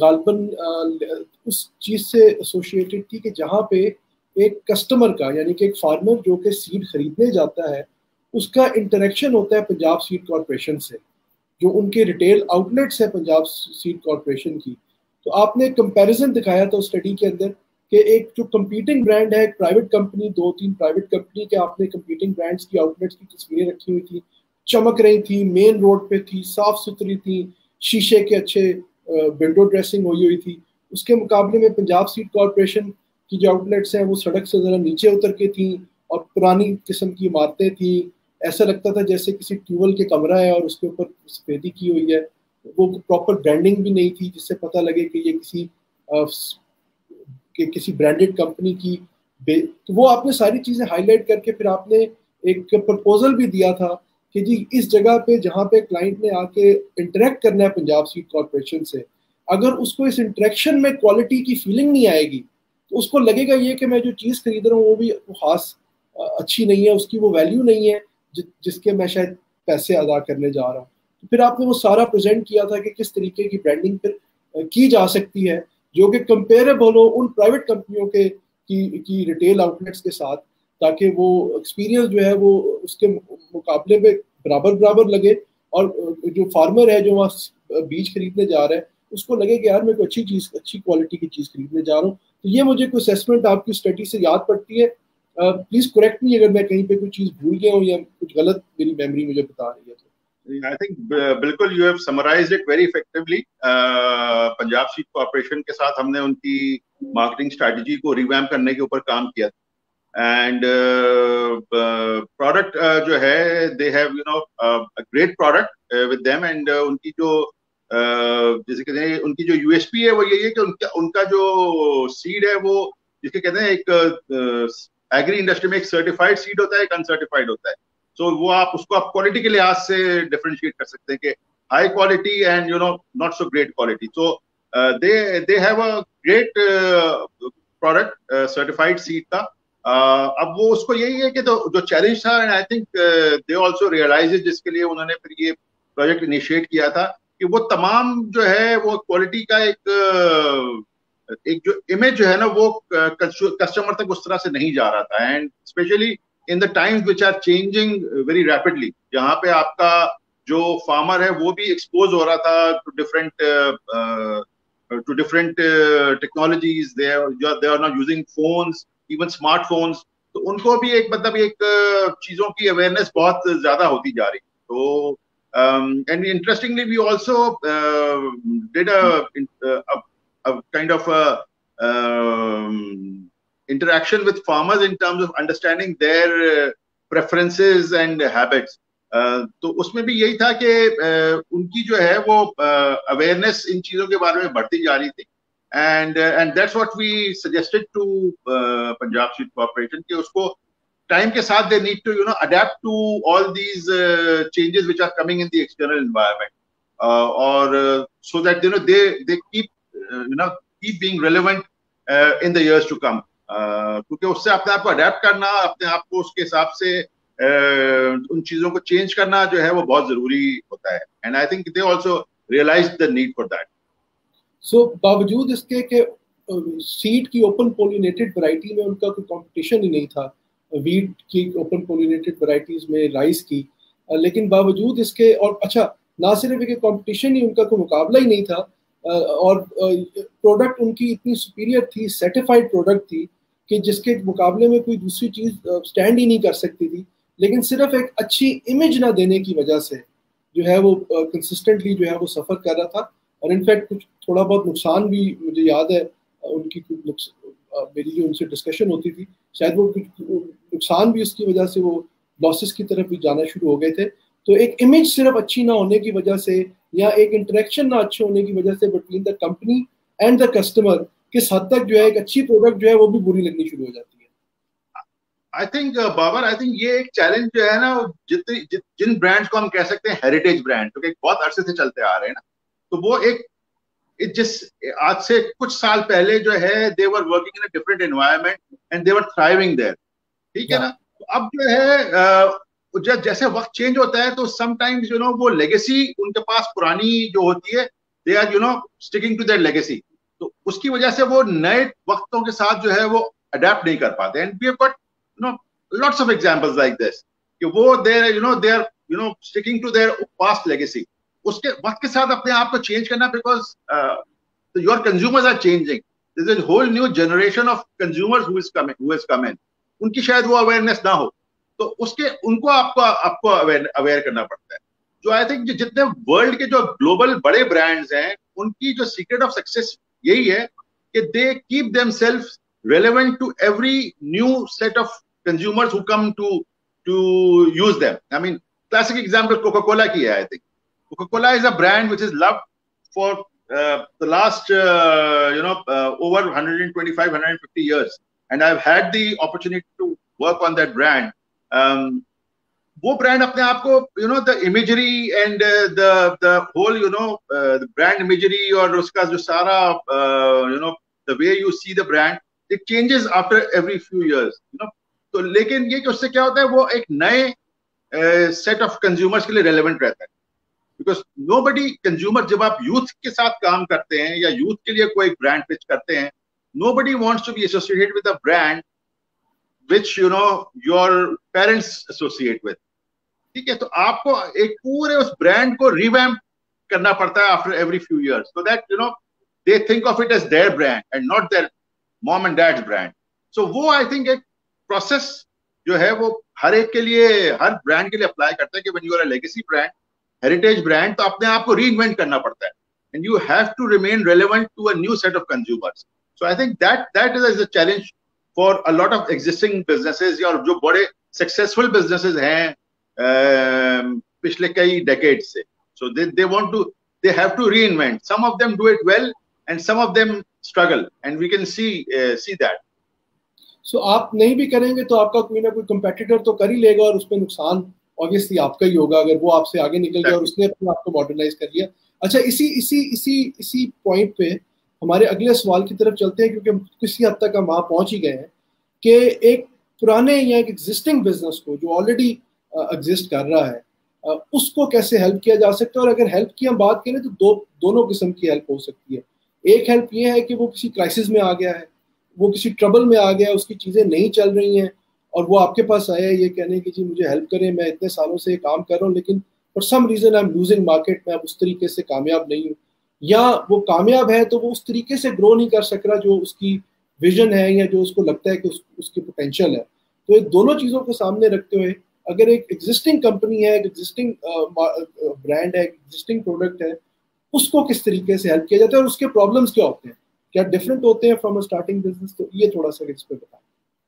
गालबन उस चीज़ से एसोसिएटेड थी कि जहाँ पे एक कस्टमर का, यानी कि एक फार्मर जो कि सीड खरीदने जाता है, उसका इंटरेक्शन होता है पंजाब सीड कॉर्पोरेशन से, जो उनके रिटेल आउटलेट्स है पंजाब सीड कॉर्पोरेशन की। तो आपने कंपैरिजन दिखाया था उस स्टडी के अंदर कि एक जो कंपीटिंग ब्रांड है, एक प्राइवेट कंपनी, 2-3 प्राइवेट कंपनी के आपने कंपीटिंग ब्रांड्स की आउटलेट्स की तस्वीरें रखी हुई थी, चमक रही थी, मेन रोड पे थी, साफ सुथरी थी, शीशे के अच्छे विंडो ड्रेसिंग हुई थी। उसके मुकाबले में पंजाब सीड कॉर्पोरेशन की जो आउटलेट्स हैं वो सड़क से ज़रा नीचे उतर के थी और पुरानी किस्म की इमारतें थी। ऐसा लगता था जैसे किसी ट्यूबवेल के कमरा है और उसके ऊपर सफेदी की हुई है। वो प्रॉपर ब्रांडिंग भी नहीं थी जिससे पता लगे कि ये किसी ब्रांडेड कंपनी की। तो वो आपने सारी चीज़ें हाईलाइट करके फिर आपने एक प्रपोजल भी दिया था कि जी इस जगह पे जहाँ पे क्लाइंट ने आके इंटरेक्ट करना है पंजाब सीड कॉर्पोरेशन से, अगर उसको इस इंटरेक्शन में क्वालिटी की फीलिंग नहीं आएगी तो उसको लगेगा ये कि मैं जो चीज़ खरीद रहा हूँ वो भी खास अच्छी नहीं है, उसकी वो वैल्यू नहीं है जिसके मैं शायद पैसे अदा करने जा रहा हूँ। तो फिर आपने वो सारा प्रेजेंट किया था कि किस तरीके की ब्रांडिंग फिर की जा सकती है जो कि कंपेरेबल हो उन प्राइवेट कंपनियों के की रिटेल आउटलेट्स के साथ, ताकि वो एक्सपीरियंस जो है वो उसके मुकाबले में बराबर बराबर लगे, और जो फार्मर है जो वहाँ बीज खरीदने जा रहा है उसको लगे कि यार मैं कोई अच्छी चीज़, अच्छी क्वालिटी की चीज़ खरीदने जा रहा हूँ। तो ये मुझे कोई असेसमेंट आपकी स्टडी से याद पड़ती है। प्लीज करेक्ट मी अगर मैं कहीं पे कोई चीज़ भूल गया हूँ या कुछ गलत मेरी मेमोरी मुझे बता रही है तो। I think बिल्कुल you have summarized it very effectively. Punjab Seed Corporation के साथ हमने उनकी मार्केटिंग स्ट्रैटेजी को रिवैम्प करने के ऊपर काम किया एंड प्रोडक्ट जो है they have you know great product with them and उनकी जो जैसे कहते हैं उनकी जो यूएसपी है वो यही है कि उनका जो सीड है वो जिसके कहते हैं एक एग्री इंडस्ट्री में एक सर्टिफाइड सीड होता है, एक अनसर्टिफाइड होता है। So, वो आप उसको आप क्वालिटी के लिहाज से डिफरेंशिएट कर सकते हैं कि high quality and you know not so great quality. So they have a great product certified seed का। अब वो उसको यही है कि तो जो चैलेंज था and I think they also realize जिसके लिए उन्होंने फिर ये प्रोजेक्ट इनिशिएट किया था कि वो तमाम जो है वो क्वालिटी का एक जो इमेज जो है ना वो कस्टमर तक उस तरह से नहीं जा रहा था and specially in the times which are changing very rapidly, जहाँ पे आपका जो फार्मर है वो भी एक्सपोज हो रहा था to different technologies. They are now using phones, even smartphones. तो उनको भी एक मतलब एक चीजों की अवेयरनेस बहुत ज्यादा होती जा रही। तो and interestingly we also did a kind of interaction with farmers in terms of understanding their preferences and habits. तो उसमें भी यही था कि उनकी जो है वो अवेयरनेस इन चीजों के बारे में बढ़ती जा रही थी and that's what we suggested to Punjab Seed Corporation कि उसको टाइम के साथ they need to you know adapt to all these changes which are coming in the external environment और so that you know they keep being relevant in the years to come. क्योंकि उससे अपने आप को अडेप्ट करना, अपने आप को उसके हिसाब से उन चीजों को चेंज करना जो है वो बहुत जरूरी होता है and I think they also realize the need for that. सो बावजूद इसके कि सीड की ओपन पोलिनेटेड वैरायटी में उनका कोई कंपटीशन ही नहीं था, वीट की ओपन पोलिनेटेड वैरायटीज में राइस की, लेकिन बावजूद इसके और अच्छा ना सिर्फ एक कंपटीशन ही, उनका कोई मुकाबला ही नहीं था और प्रोडक्ट उनकी इतनी सुपीरियर थी, सर्टिफाइड प्रोडक्ट थी कि जिसके मुकाबले में कोई दूसरी चीज़ स्टैंड ही नहीं कर सकती थी, लेकिन सिर्फ एक अच्छी इमेज ना देने की वजह से जो है वो कंसिस्टेंटली जो है वो सफ़र कर रहा था। और इनफैक्ट कुछ थोड़ा बहुत नुकसान भी मुझे याद है उनकी, कुछ मेरी जो उनसे डिस्कशन होती थी शायद वो कुछ नुकसान भी उसकी वजह से वो लॉसेस की तरफ भी जाना शुरू हो गए थे। तो एक इमेज सिर्फ अच्छी ना होने की वजह से या एक इंटरेक्शन ना अच्छे होने की वजह से between the company and the customer किस हद तक जो है एक अच्छी प्रोडक्ट जो है वो भी बुरी लगनी शुरू हो जाती है। I think Babar, I think ये एक चैलेंज जो है ना जिन ब्रांड्स को हम कह सकते हैं हेरिटेज ब्रांड जो कि बहुत अरसे से चलते आ रहे हैं ना, तो वो एक जिस आज से कुछ साल पहले जो है they were working in a different environment and they were thriving there, ठीक है ना। तो अब जो है जैसे वक्त चेंज होता है तो समटाइम्स यू नो वो लेगेसी उनके पास पुरानी जो होती है they are you know sticking to that legacy, तो उसकी वजह से वो नए वक्तों के साथ जो है वो अडेप्ट नहीं कर पाते and we have got you know lots of examples like this कि वो they are you know sticking to their past legacy. उसके वक्त के साथ अपने आप को चेंज करना because your consumers are changing, this is whole new generation of consumers who is coming, उनकी शायद वो अवेयरनेस ना हो तो उसके उनको आपको अवेयर करना पड़ता है। जो आई थिंक जितने वर्ल्ड के जो ग्लोबल बड़े ब्रांड्स हैं उनकी जो सीक्रेट ऑफ सक्सेस यही है कि they keep themselves relevant to every new set of consumers who come to use them. I mean classic example Coca Cola की है। I think Coca Cola is a brand which is loved for the last over 125-150 years and I've had the opportunity to work on that brand. वो ब्रांड अपने आप को you know the imagery and the whole you know the brand imagery और उसका जो सारा you know the way you see the brand it changes after every few years you know. तो लेकिन ये कि उससे क्या होता है वो एक नए सेट ऑफ कंज्यूमर्स के लिए रेलेवेंट रहता है। बिकॉज नोबडी कंज्यूमर, जब आप यूथ के साथ काम करते हैं या यूथ के लिए कोई ब्रांड पिच करते हैं, nobody wants to be associated with a brand which your parents associate with. ठीक है, तो आपको एक पूरे उस ब्रांड को रिवैम्प करना पड़ता है after every few years, so that they think of it as their brand and not their mom and dad's brand. So वो आई थिंक एक प्रोसेस जो है वो हर एक के लिए, हर ब्रांड के लिए अप्लाई करता है कि when you are a legacy brand, heritage brand, तो अपने आप को रीइन्वेंट करना पड़ता है, and you have to remain relevant to a new set of consumers. So I think that is a challenge for a lot of existing businesses या जो बड़े successful businesses हैं पिछले कई decades से. So they have to reinvent. Some of them do it well and some of them struggle, and we can see that. So आप नहीं भी करेंगे तो आपका कोई ना कोई competitor तो कर ही लेगा, और उसमें नुकसान ऑब्वियसली आपका ही होगा अगर वो आपसे आगे निकल गया और उसने अपने आप को मॉडर्नाइज कर लिया. अच्छा, इसी पॉइंट पे हमारे अगले सवाल की तरफ चलते हैं, क्योंकि किसी हद तक हम वहाँ पहुंच ही गए हैं कि एक पुराने या एक एग्जिस्टिंग बिजनेस को जो ऑलरेडी एग्जिस्ट कर रहा है उसको कैसे हेल्प किया जा सकता है. और अगर हेल्प की हम बात करें तो दोनों किस्म की हेल्प हो सकती है. एक हेल्प ये है कि वो किसी क्राइसिस में आ गया है, वो किसी ट्रबल में आ गया है, उसकी चीज़ें नहीं चल रही हैं और वो आपके पास आया है ये कहने की जी मुझे हेल्प करें, मैं इतने सालों से काम कर रहा हूँ लेकिन for some reason I am losing market, मैं अब उस तरीके से कामयाब नहीं हूँ, या वो कामयाब है तो वो उस तरीके से ग्रो नहीं कर सक रहा जो उसकी विजन है या जो उसको लगता है कि उसकी पोटेंशियल है. तो ये दोनों चीज़ों को सामने रखते हुए अगर एक एग्जिस्टिंग कंपनी है, एक एग्जिस्टिंग ब्रांड है, एक एग्जिस्टिंग प्रोडक्ट है, उसको किस तरीके से हेल्प किया जाता है और उसके प्रॉब्लम्स क्या होते हैं, क्या डिफरेंट होते हैं फ्रॉम अ स्टार्टिंग बिजनेस, तो ये थोड़ा सा इस पे बताएं.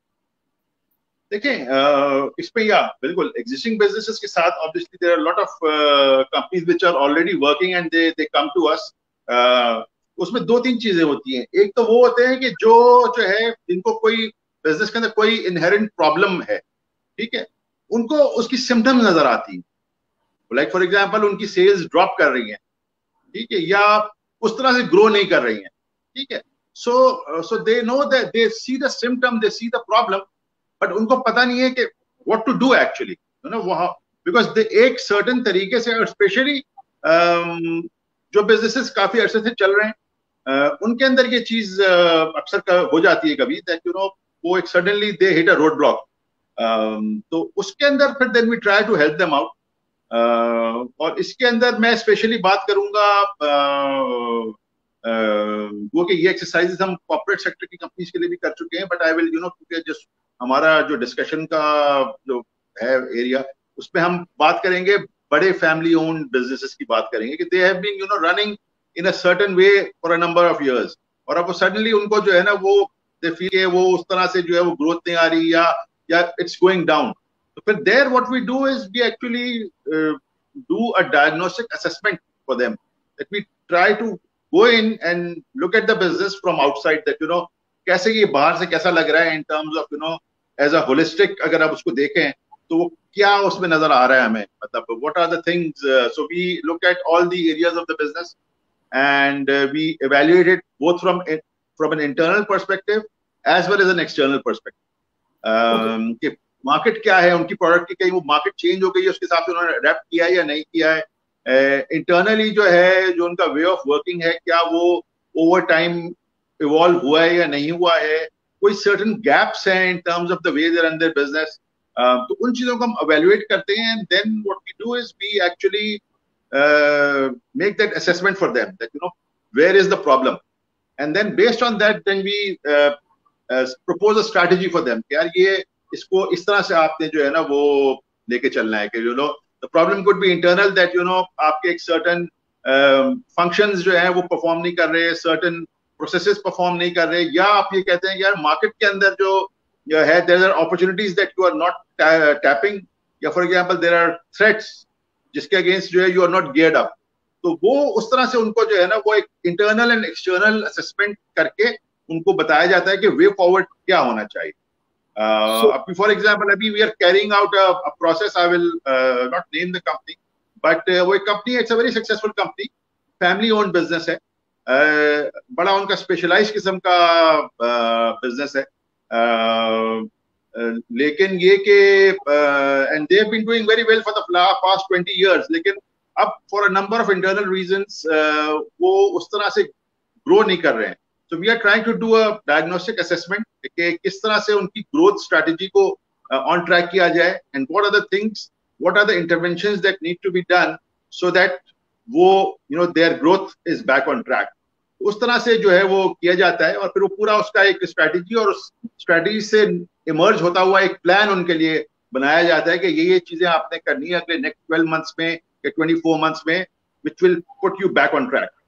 देखिए, इस पे या बिल्कुल एग्जिस्टिंग बिजनेसेस के साथ obviously there are lot of companies which are already working and they come to us. उसमें दो तीन चीजें होती हैं. एक तो वो होते हैं कि जो है जिनको कोई बिजनेस के अंदर कोई इनहेरेंट प्रॉब्लम है, ठीक है, उनको उसकी सिम्टम्स नजर आती है. लाइक फॉर एग्जांपल उनकी सेल्स ड्रॉप कर रही हैं, ठीक है, या उस तरह से ग्रो नहीं कर रही हैं, ठीक है. So they know that they see the symptom, they see the problem, but उनको पता नहीं है कि व्हाट टू डू एक्चुअली, वहां, बिकॉज दे एक सर्टेन तरीके से, और स्पेशली जो बिजनेसेस काफी अरसे से चल रहे हैं उनके अंदर ये चीज अक्सर हो जाती है कभी, दैट वो एक suddenly they hit a road block. तो उसके अंदर फिर then we try to help them out. और इसके अंदर मैं स्पेशली बात करूंगा वो कि ये एक्सरसाइजेस हम कॉर्पोरेट सेक्टर की कंपनीज के लिए भी कर चुके हैं, बट आई विल क्योंकि जस्ट हमारा जो डिस्कशन का जो है एरिया, उसमें हम बात करेंगे बड़े फैमिली ओन्ड बिजनेसेस की बात करेंगे कि they have been running in a certain way for a number of years, और अब वो सडनली उनको जो है ना वो दे फील के वो उस तरह से जो है वो ग्रोथ नहीं आ रही या इट्स गोइंग डाउन. तो फिर there what we do is we actually do a diagnostic assessment for them, that we try to go in and look at the business from outside, that कैसे ये बाहर से कैसा लग रहा है in terms of as a holistic, अगर आप उसको देखें तो वो क्या उसमें नजर आ रहा है हमें, मतलब what are the things. So we look at all the areas of the business and we evaluate it both from an internal perspective as well as an external perspective. कि मार्केट क्या है उनकी प्रोडक्ट की, कहीं वो मार्केट चेंज हो गई है, उसके हिसाब से उन्होंने अडेप्ट किया है या नहीं किया है. इंटरनली जो है जो उनका वे ऑफ वर्किंग है, क्या वो ओवर टाइम इवॉल्व हुआ है या नहीं हुआ है, कोई सर्टेन गैप्स हैं in terms of the way they run their business. तो उन चीजों को हम एवेल्युएट करते हैं and then what we do is we actually make that assessment for them, that where is the problem, and then based on that then we propose a strategy for them कि यार ये इसको इस तरह से आपने जो है ना वो लेके चलना है कि the problem could be internal, that आपके एक certain functions जो है वो perform नहीं कर रहे, certain processes perform नहीं कर रहे, या आप ये कहते हैं यार market के अंदर जो है there are opportunities that you are not tapping, या for example there are threats जिसके against जो है you are not geared up. तो वो उस तरह से उनको जो है ना वो एक internal and external assessment करके उनको बताया जाता है कि way forward क्या होना चाहिए. For example, we are carrying out a process. I will not name the company, but वो एक company, it's a very successful company, family owned business है, बड़ा उनका specialized किस्म का business है, लेकिन ये कि and they have been doing very well for the past 20 years, लेकिन अब for a number of internal reasons वो उस तरह से ग्रो नहीं कर रहे हैं. So we are trying to do a diagnostic assessment कि किस तरह से उनकी growth strategy को on track किया जाए, and what are the things, what are the interventions that need to be done so that वो their growth is back on track. उस तरह से जो है वो किया जाता है, और फिर वो पूरा उसका एक स्ट्रैटेजी और उस स्ट्रैटेजी से इमर्ज होता हुआ एक प्लान उनके लिए बनाया जाता है कि ये चीजें आपने करनी है अगले नेक्स्ट 12 मंथ्स में या 24 मंथ्स में, which will put you back on track.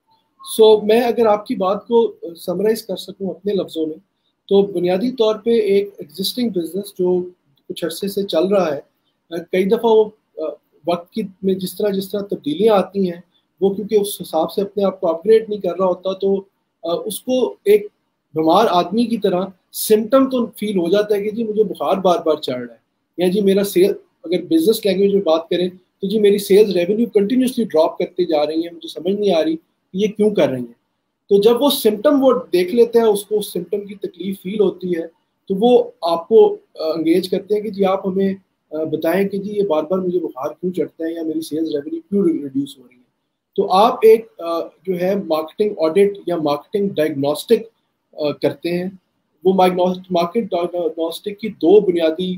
मैं अगर आपकी बात को समराइज कर सकूं अपने लफ्जों में, तो बुनियादी तौर पे एक एग्जिस्टिंग बिजनेस जो कुछ अरसे से चल रहा है, कई दफ़ा वो वक्त की में जिस तरह तब्दीलियां आती हैं, वो क्योंकि उस हिसाब से अपने आप को अपग्रेड नहीं कर रहा होता, तो उसको एक बीमार आदमी की तरह सिम्टम तो फील हो जाता है कि जी मुझे बुखार बार बार चढ़ रहा है, या जी मेरा सेल, अगर बिजनेस लैंग्वेज में बात करें तो जी मेरी सेल्स रेवेन्यू कंटिन्यूसली ड्रॉप करते जा रही है, मुझे समझ नहीं आ रही ये क्यों कर रही है. तो जब वो सिम्टम वो देख लेते हैं, उसको उस सिम्टम की तकलीफ फील होती है, तो वो आपको एंगेज करते हैं कि जी आप हमें बताएं कि जी ये बार बार मुझे बुखार क्यों चढ़ता है, या मेरी सेल्स रेवेन्यू क्यों रिड्यूस हो रही है. तो आप एक जो है मार्केटिंग ऑडिट या मार्केटिंग डायग्नोस्टिक करते हैं. वो मार्केट डायग्नोस्टिक की दो बुनियादी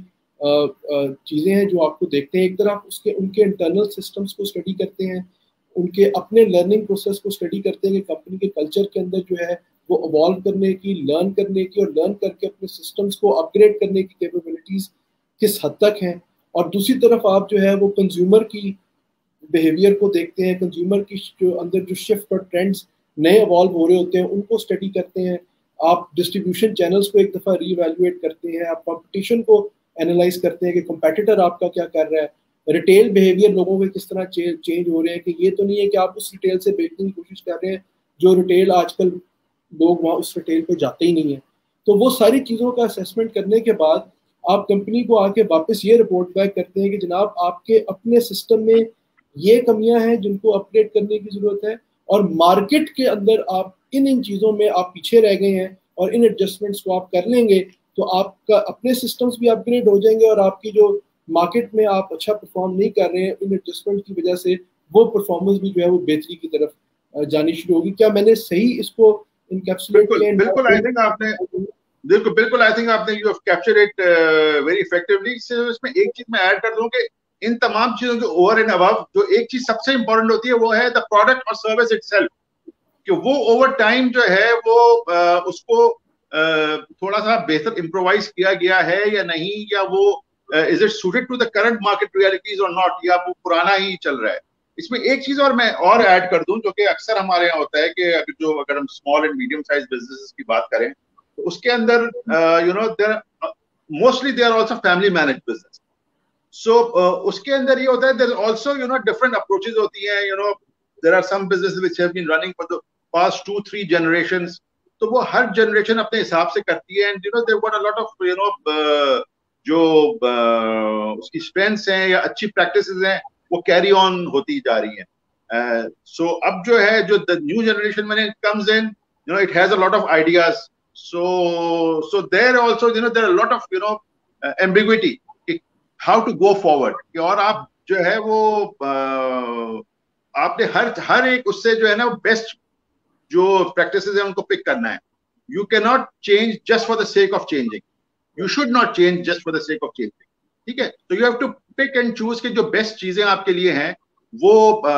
चीज़ें हैं जो आपको देखते हैं. एक तरफ उसके उनके इंटरनल सिस्टम्स को स्टडी करते हैं, उनके अपने लर्निंग प्रोसेस को स्टडी करते हैं कि कंपनी के कल्चर के अंदर जो है वो इवॉल्व करने की, लर्न करने की, और लर्न करके अपने सिस्टम्स को अपग्रेड करने की कैपेबिलिटीज़ किस हद तक हैं. और दूसरी तरफ आप जो है वो कंज्यूमर की बिहेवियर को देखते हैं, कंज्यूमर की जो अंदर जो शिफ्ट और ट्रेंड्स नए इवॉल्व हो रहे होते हैं उनको स्टडी करते हैं. आप डिस्ट्रीब्यूशन चैनल्स को एक दफ़ा रीवैल्यूएट करते हैं, आप कंपटीशन को एनालाइज करते हैं कि कंपेटिटर आपका क्या कर रहा है, रिटेल बिहेवियर लोगों के किस तरह चेंज हो रहे हैं, कि ये तो नहीं है कि आप उस रिटेल से बेचने की कोशिश कर रहे हैं जो रिटेल आजकल लोग वहाँ उस रिटेल पे जाते ही नहीं है. तो वो सारी चीज़ों का असेसमेंट करने के बाद आप कंपनी को आके वापस ये रिपोर्ट बैक करते हैं कि जनाब आपके अपने सिस्टम में ये कमियां हैं जिनको अपडेट करने की ज़रूरत है, और मार्केट के अंदर आप इन चीज़ों में आप पीछे रह गए हैं, और इन एडजस्टमेंट्स को आप कर लेंगे तो आपका अपने सिस्टम्स भी अपग्रेड हो जाएंगे, और आपकी जो मार्केट में आप अच्छा परफॉर्म नहीं कर रहे हैं इन एडजस्टमेंट की वजह से, वो परफॉर्मेंस भी जो है वो बेहतरी की तरफ जानी शुरू होगी. क्या मैंने सही इसको इनकैप्सुलेट किया? बिल्कुल आई थिंक आपने you have captured it very effectively. इसमें एक चीज मैं ऐड कर दूं कि इन तमाम चीजों के ओवर एंड अबव जो एक चीज सबसे इंपॉर्टेंट होती है वो है द प्रोडक्ट और सर्विस इटसेल्फ, कि वो ओवर टाइम जो है वो उसको थोड़ा सा बेहतर इम्प्रोवाइज किया गया है या नहीं, या वो is it suited to the current market realities और नॉट, या वो पुराना ही चल रहा है. इसमें एक चीज और मैं और ऐड कर दूं जो कि अक्सर हमारे यहाँ होता है कि अगर हम small and medium size businesses की बात करें तो उसके अंदर there mostly they are also family managed business. So उसके अंदर ये होता है देयर आल्सो डिफरेंट अप्रोचेस होती हैं. There are some businesses which have been running for the past 2-3 generations, तो वो हर जनरेशन अपने हिसाब से करती है, and there got a lot of जो उसकी स्ट्रेंथ्स हैं या अच्छी प्रैक्टिसेस हैं वो कैरी ऑन होती जा रही हैं. सो अब जो है जो the new generation when it comes in, it has a lot of ideas. So there also there are lot of ambiguity how to go forward. और आप जो है वो आपने हर एक उससे जो है ना बेस्ट जो प्रैक्टिसेस है उनको पिक करना है. You can not change just for the sake of changing. You should not change just for the sake of changing. ठीक है, तो you have to pick and choose कि जो बेस्ट चीजें आपके लिए हैं वो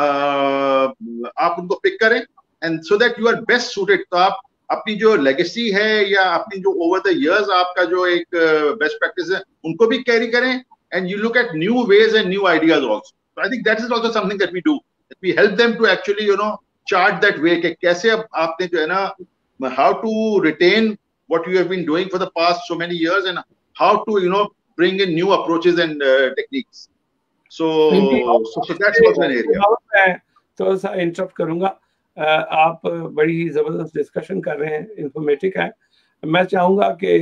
आप उनको पिक करें, and so that you are best suited. तो आप अपनी जो लेगेसी है या अपनी जो ओवर द इयर्स आपका जो एक बेस्ट प्रैक्टिस है उनको भी कैरी करें, and you look at new ways and new ideas also. So I think that is also something that we do. That we help them to actually chart that way कि कैसे अब आपने जो है ना how to retain what you have been doing for the past so many years, and how to bring in new approaches and techniques. So that's also an area. मैं थोड़ा सा इंटरप्ट करूंगा. आप बड़ी ही जबरदस्त डिस्कशन कर रहे हैं, इंफॉर्मेटिव है. मैं चाहूंगा कि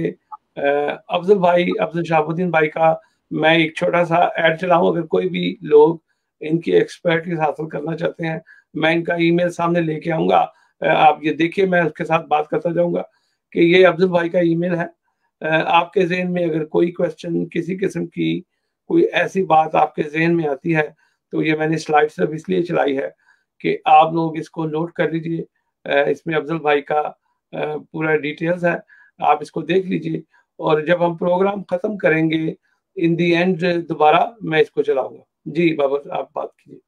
अफजल शहाबुद्दीन भाई का मैं एक छोटा सा ऐड चलाऊं. अगर कोई भी लोग इनकी एक्सपर्टीज हासिल करना चाहते हैं, मैं इनका ईमेल सामने लेके आऊंगा. आप ये देखिए, मैं उसके साथ बात करता जाऊंगा कि ये अफजल भाई का ईमेल है. आपके जहन में अगर कोई क्वेश्चन, किसी किस्म की कोई ऐसी बात आपके जहन में आती है तो ये मैंने स्लाइड सिर्फ इसलिए चलाई है कि आप लोग इसको नोट कर लीजिए। इसमें अफजल भाई का पूरा डिटेल्स है, आप इसको देख लीजिए, और जब हम प्रोग्राम खत्म करेंगे इन दी एंड दोबारा मैं इसको चलाऊंगा। जी बाबर, आप बात कीजिए।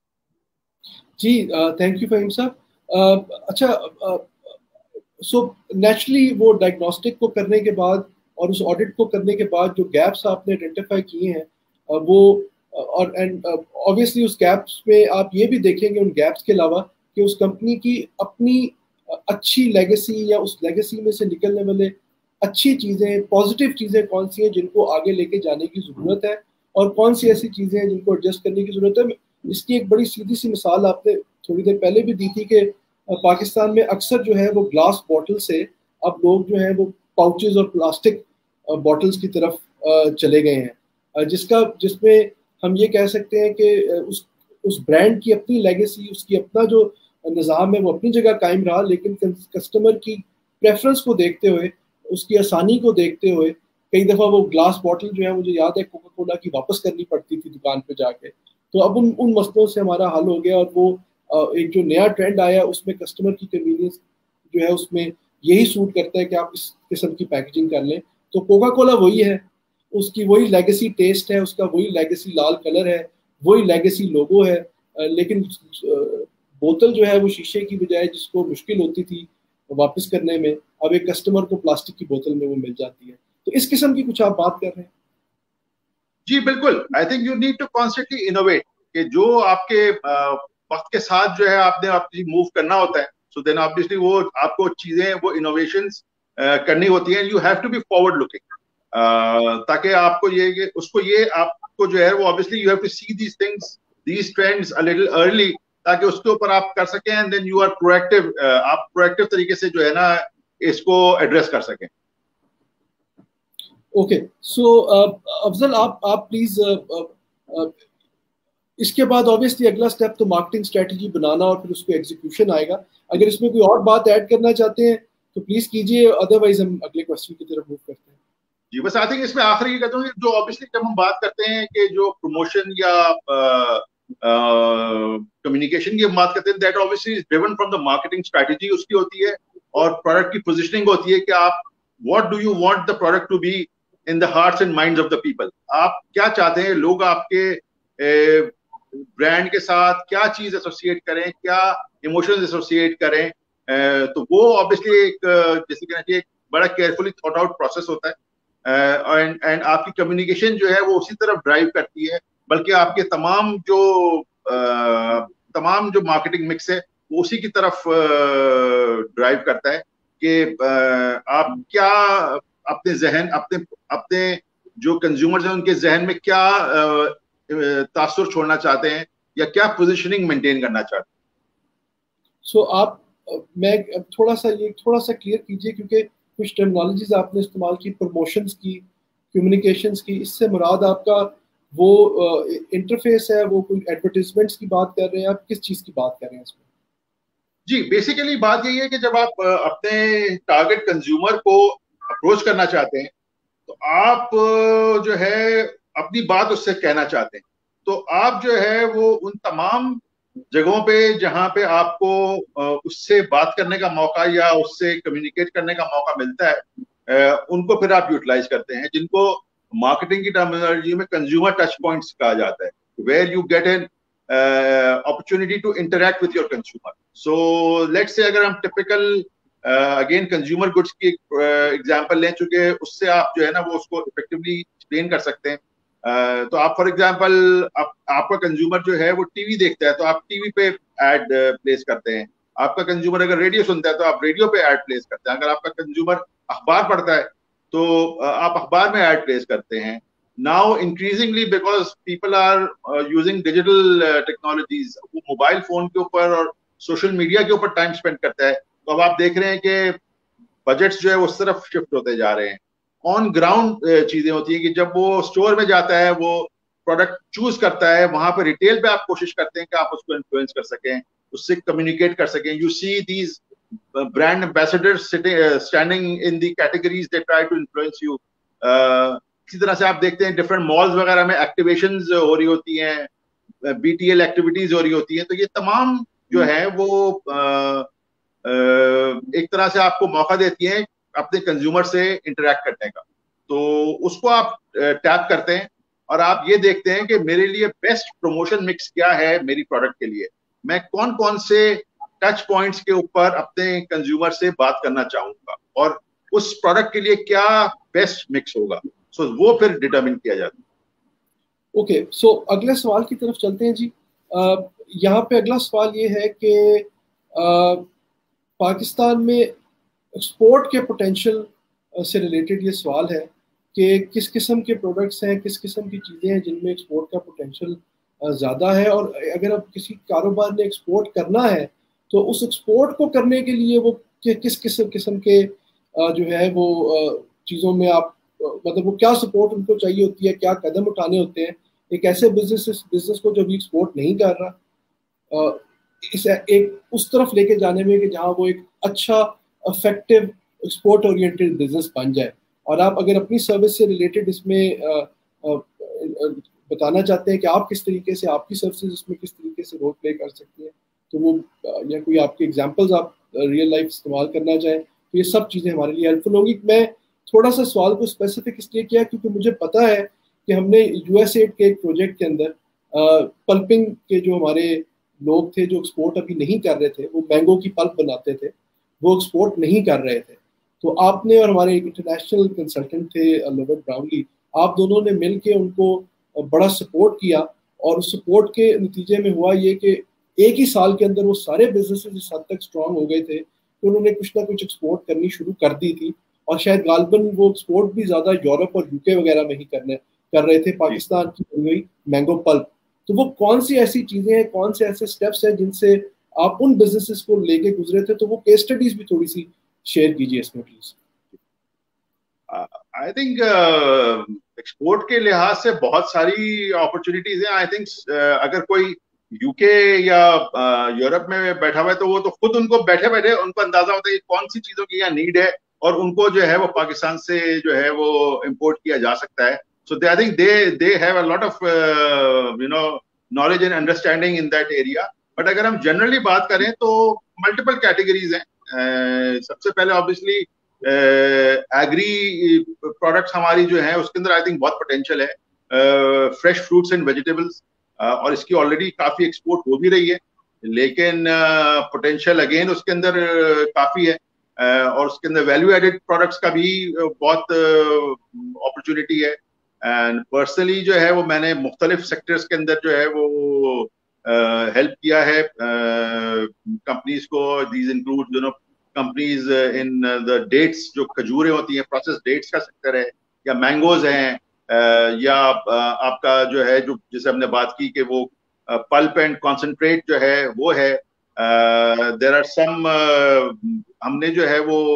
जी थैंक यू फहीम साहब। अच्छा, सो नेचुरली वो डायग्नोस्टिक को करने के बाद और उस ऑडिट को करने के बाद जो गैप्स आपने आइडेंटिफाई किए हैं, वो और एंड ऑब्वियसली उस गैप्स में आप ये भी देखेंगे उन गैप्स के अलावा कि उस कंपनी की अपनी अच्छी लेगेसी या उस लेगेसी में से निकलने वाले अच्छी चीज़ें, पॉजिटिव चीज़ें कौन सी हैं जिनको आगे लेके जाने की ज़रूरत है, और कौन सी ऐसी चीज़ें हैं जिनको एडजस्ट करने की ज़रूरत है। इसकी एक बड़ी सीधी सी मिसाल आपने थोड़ी देर पहले भी दी थी कि पाकिस्तान में अक्सर जो है वो ग्लास बॉटल से अब लोग जो है वो पाउचेस और प्लास्टिक बॉटल्स की तरफ चले गए हैं, जिसमें हम ये कह सकते हैं कि उस ब्रांड की अपनी लेगेसी, उसकी अपना जो निज़ाम है वो अपनी जगह कायम रहा, लेकिन कस्टमर की प्रेफरेंस को देखते हुए, उसकी आसानी को देखते हुए कई दफ़ा वो ग्लास बॉटल जो है, मुझे याद है कोका कोला की वापस करनी पड़ती थी दुकान पे जाके। तो अब उन मसलों से हमारा हल हो गया, और वो एक जो नया ट्रेंड आया उसमें कस्टमर की कन्वीनियंस जो है उसमें यही सूट करता है कि आप इस किस्म की पैकेजिंग कर लें। तो कोका कोला वही है, उसकी वही लेगेसी टेस्ट है, उसका वही लेगेसी लाल कलर है, वही लेगेसी लोगो है, लेकिन बोतल जो है वो शीशे की बजाय जिसको मुश्किल होती थी वापस करने में, अब एक कस्टमर को प्लास्टिक की बोतल में वो मिल जाती है। तो इस किस्म की कुछ आप बात कर रहे हैं? जी बिल्कुल, I think you need to constantly innovate, कि जो आपके वक्त के साथ जो है आपने आपकी मूव करना होता है, सो देन ऑब्वियसली वो आपको चीजें, वो इनोवेशंस करनी होती हैं। You have to be forward looking, ताकि आपको ये आपको जो है वो obviously you have to see these things, these trends a little early, ताकि उसके ऊपर आप कर सकें, and then you are proactive, आप प्रोएक्टिव तरीके से जो है ना इसको एड्रेस कर सकें। ओके, सो अफजल आप प्लीज, इसके बाद ऑब्वियसली अगला स्टेप तो मार्केटिंग स्ट्रेटजी बनाना और फिर उसको एग्जीक्यूशन आएगा। अगर इसमें कोई और बात ऐड करना चाहते हैं तो प्लीज कीजिए, अदरवाइज हम अगले क्वेश्चन की तरफ मूव करते हैं। जी बस आई थिंक इसमें आखिरी ये कहता हूँ, जो ऑब्वियसली जब हम बात करते हैं कि जो प्रमोशन या कम्युनिकेशन की हम बात करते हैं, that obviously is driven from the marketing strategy उसकी होती है, और प्रोडक्ट की पोजिशनिंग होती है कि आप what do you want the product to be in the hearts and minds of the people. आप क्या चाहते हैं लोग आपके ब्रांड के साथ क्या चीज एसोसिएट करें, क्या इमोशंस एसोसिएट करें, तो वो ऑब्वियसली एक जैसे कहना चाहिए बड़ा केयरफुली थॉट आउट प्रोसेस होता है, एंड आपकी कम्युनिकेशन जो है वो उसी तरफ ड्राइव करती है, बल्कि आपके तमाम जो मार्केटिंग मिक्स है वो उसी की तरफ ड्राइव करता है कि आप क्या अपने जहन, अपने जो कंज्यूमर्स हैं उनके जहन में क्या तासुर छोड़ना चाहते हैं, या क्या पोजीशनिंग मेंटेन करना चाहते हैं। सो आप मैं थोड़ा सा क्लियर कीजिए, क्योंकि कुछ टर्मिनोलॉजीज आपने इस्तेमाल की, प्रमोशंस की, कम्युनिकेशंस की, इससे मुराद आपका वो इंटरफेस है, वो कोई एडवर्टाइजमेंट्स की बात कर रहे हैं, आप किस चीज की बात कर रहे हैं इसमें? जी बेसिकली बात यही है कि जब आप अपने टारगेट कंज्यूमर को अप्रोच करना चाहते हैं, तो आप जो है अपनी बात उससे कहना चाहते हैं, तो आप जो है वो उन तमाम जगहों पे जहां पे आपको उससे बात करने का मौका या उससे कम्युनिकेट करने का मौका मिलता है, उनको फिर आप यूटिलाइज करते हैं, जिनको मार्केटिंग की टर्मिनोलॉजी में कंज्यूमर टच पॉइंट्स कहा जाता है, where you get an opportunity to interact with your consumer. So let's say अगर हम टिपिकल अगेन कंज्यूमर गुड्स की एग्जांपल लें, चूंकि उससे आप जो है ना वो उसको इफेक्टिवली एक्सप्लेन कर सकते हैं, तो आप फॉर एग्जांपल आपका कंज्यूमर जो है वो टीवी देखता है, तो आप टीवी पे एड प्लेस करते हैं। आपका कंज्यूमर अगर रेडियो सुनता है तो आप रेडियो पे एड प्लेस करते हैं। अगर आपका कंज्यूमर अखबार पढ़ता है तो आप अखबार में एड प्लेस करते हैं। Now increasingly because people are using digital technologies, वो मोबाइल फोन के ऊपर और सोशल मीडिया के ऊपर टाइम स्पेंड करता है, तो अब आप देख रहे हैं कि बजट्स जो है उस तरफ शिफ्ट होते जा रहे हैं। ऑन ग्राउंड चीजें होती है कि जब वो स्टोर में जाता है, वो प्रोडक्ट चूज करता है, वहां पर रिटेल पे आप कोशिश करते हैं कि आप उसको इन्फ्लुएंस कर सकें, उससे कम्युनिकेट कर सकें। You see these brand ambassadors standing in the categories, they try to influence you. इसी तरह से आप देखते हैं डिफरेंट मॉल्स वगैरह में एक्टिवेशंस हो रही होती हैं, BTL एक्टिविटीज हो रही होती है। तो ये तमाम जो है वो एक तरह से आपको मौका देती है अपने कंज्यूमर से इंटरेक्ट करने का। तो उसको आप टैप करते हैं और आप ये देखते हैं कि मेरे लिए बेस्ट प्रमोशन मिक्स क्या है मेरी प्रोडक्ट के लिए, मैं कौन कौन से टच पॉइंट्स के ऊपर अपने कंज्यूमर से बात करना चाहूंगा और उस प्रोडक्ट के लिए क्या बेस्ट मिक्स होगा। सो वो फिर डिटरमिन किया जाता है। ओके, सो अगले सवाल की तरफ चलते हैं जी। यहाँ पे अगला सवाल ये है कि पाकिस्तान में एक्सपोर्ट के पोटेंशियल से रिलेटेड ये सवाल है कि किस किस्म के प्रोडक्ट्स हैं, किस किस्म की चीज़ें हैं जिनमें एक्सपोर्ट का पोटेंशियल ज़्यादा है, और अगर अब किसी कारोबार ने एक्सपोर्ट करना है तो उस एक्सपोर्ट को करने के लिए वो किस किस्म के जो है वो चीज़ों में आप मतलब वो क्या सपोर्ट उनको चाहिए होती है, क्या कदम उठाने होते हैं एक ऐसे बिजनेस को जो अभी एक्सपोर्ट नहीं कर रहा, इस एक उस तरफ लेके जाने में कि जहाँ वो एक अच्छा इफेक्टिव एक्सपोर्ट ओरिएंटेड बिजनेस बन जाए। और आप अगर अपनी सर्विस से रिलेटेड इसमें बताना चाहते हैं कि आप किस तरीके से आपकी सर्विसेज इसमें किस तरीके से रोल प्ले कर सकती हैं, तो वो या कोई आपके एग्जांपल्स आप रियल लाइफ इस्तेमाल करना चाहें तो ये सब चीज़ें हमारे लिए हेल्पफुल होंगी। मैं थोड़ा सा सवाल को स्पेसिफिक इसलिए किया क्योंकि मुझे पता है कि हमने यूएसएड के एक प्रोजेक्ट के अंदर पल्पिंग के जो हमारे लोग थे जो एक्सपोर्ट अभी नहीं कर रहे थे, वो मैंगो की पल्प बनाते थे, वो एक्सपोर्ट नहीं कर रहे थे, तो आपने और हमारे इंटरनेशनल कंसल्टेंट थे लोवेट ब्राउनली, आप दोनों ने मिल के उनको बड़ा सपोर्ट किया और उस सपोर्ट के नतीजे में हुआ ये कि एक ही साल के अंदर वो सारे बिजनेसेस इस हद तक स्ट्रांग हो गए थे कि उन्होंने कुछ ना कुछ एक्सपोर्ट करनी शुरू कर दी थी। और शायद गालबन वो एक्सपोर्ट भी ज़्यादा यूरोप और यूके वगैरह में ही कर रहे थे पाकिस्तान की बनी हुई मैंगो पल्प। तो वो कौन सी ऐसी चीज़ें हैं, कौन से ऐसे स्टेप्स हैं जिनसे आप उन बिजनेसेस को लेके गुजरे थे, तो वो केस स्टडीज भी थोड़ी सी शेयर कीजिए इसमें प्लीज। आई थिंक एक्सपोर्ट के लिहाज से बहुत सारी अपॉर्चुनिटीज हैं। आई थिंक अगर कोई यूके या यूरोप में बैठा हुआ है तो वो तो खुद उनको बैठे बैठे उनको अंदाजा होता है कि कौन सी चीजों की यहाँ नीड है और उनको जो है वो पाकिस्तान से जो है वो इम्पोर्ट किया जा सकता है। So I think they have a lot of knowledge and understanding in that area. But अगर हम जनरली बात करें तो मल्टीपल कैटेगरीज हैं। सबसे पहले ऑब्वियसली एग्री प्रोडक्ट्स हमारी जो है उसके अंदर आई थिंक बहुत पोटेंशियल है। फ्रेश फ्रूट्स एंड वेजिटेबल्स और इसकी ऑलरेडी काफी एक्सपोर्ट हो भी रही है, लेकिन पोटेंशियल अगेन उसके अंदर काफी है। और उसके अंदर वैल्यू एडेड प्रोडक्ट्स का भी बहुत अपॉर्चुनिटी है। एंड पर्सनली जो है वो मैंने मुख्तलिफ सेक्टर्स के अंदर जो है वो हेल्प किया है कंपनीज को। These include companies in the dates, जो खजूरें होती हैं, प्रोसेस डेट्स का सेक्टर है, या मैंगोज हैं, या आपका जो है जो जिसे हमने बात की कि वो पल्प एंड कॉन्सेंट्रेट जो है वो है। देयर आर सम हमने जो है वो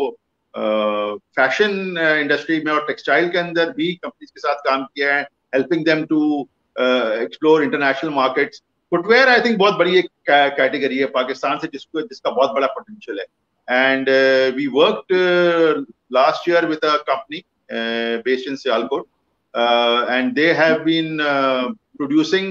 फैशन इंडस्ट्री में और टेक्सटाइल के अंदर भी कंपनीज के साथ काम किया है, helping them to explore international markets. Footwear I think बहुत बड़ी एक कैटेगरी है पाकिस्तान से जिसका बहुत बड़ा पोटेंशियल है। And we worked last year with a company based in Sialkot, and they have been producing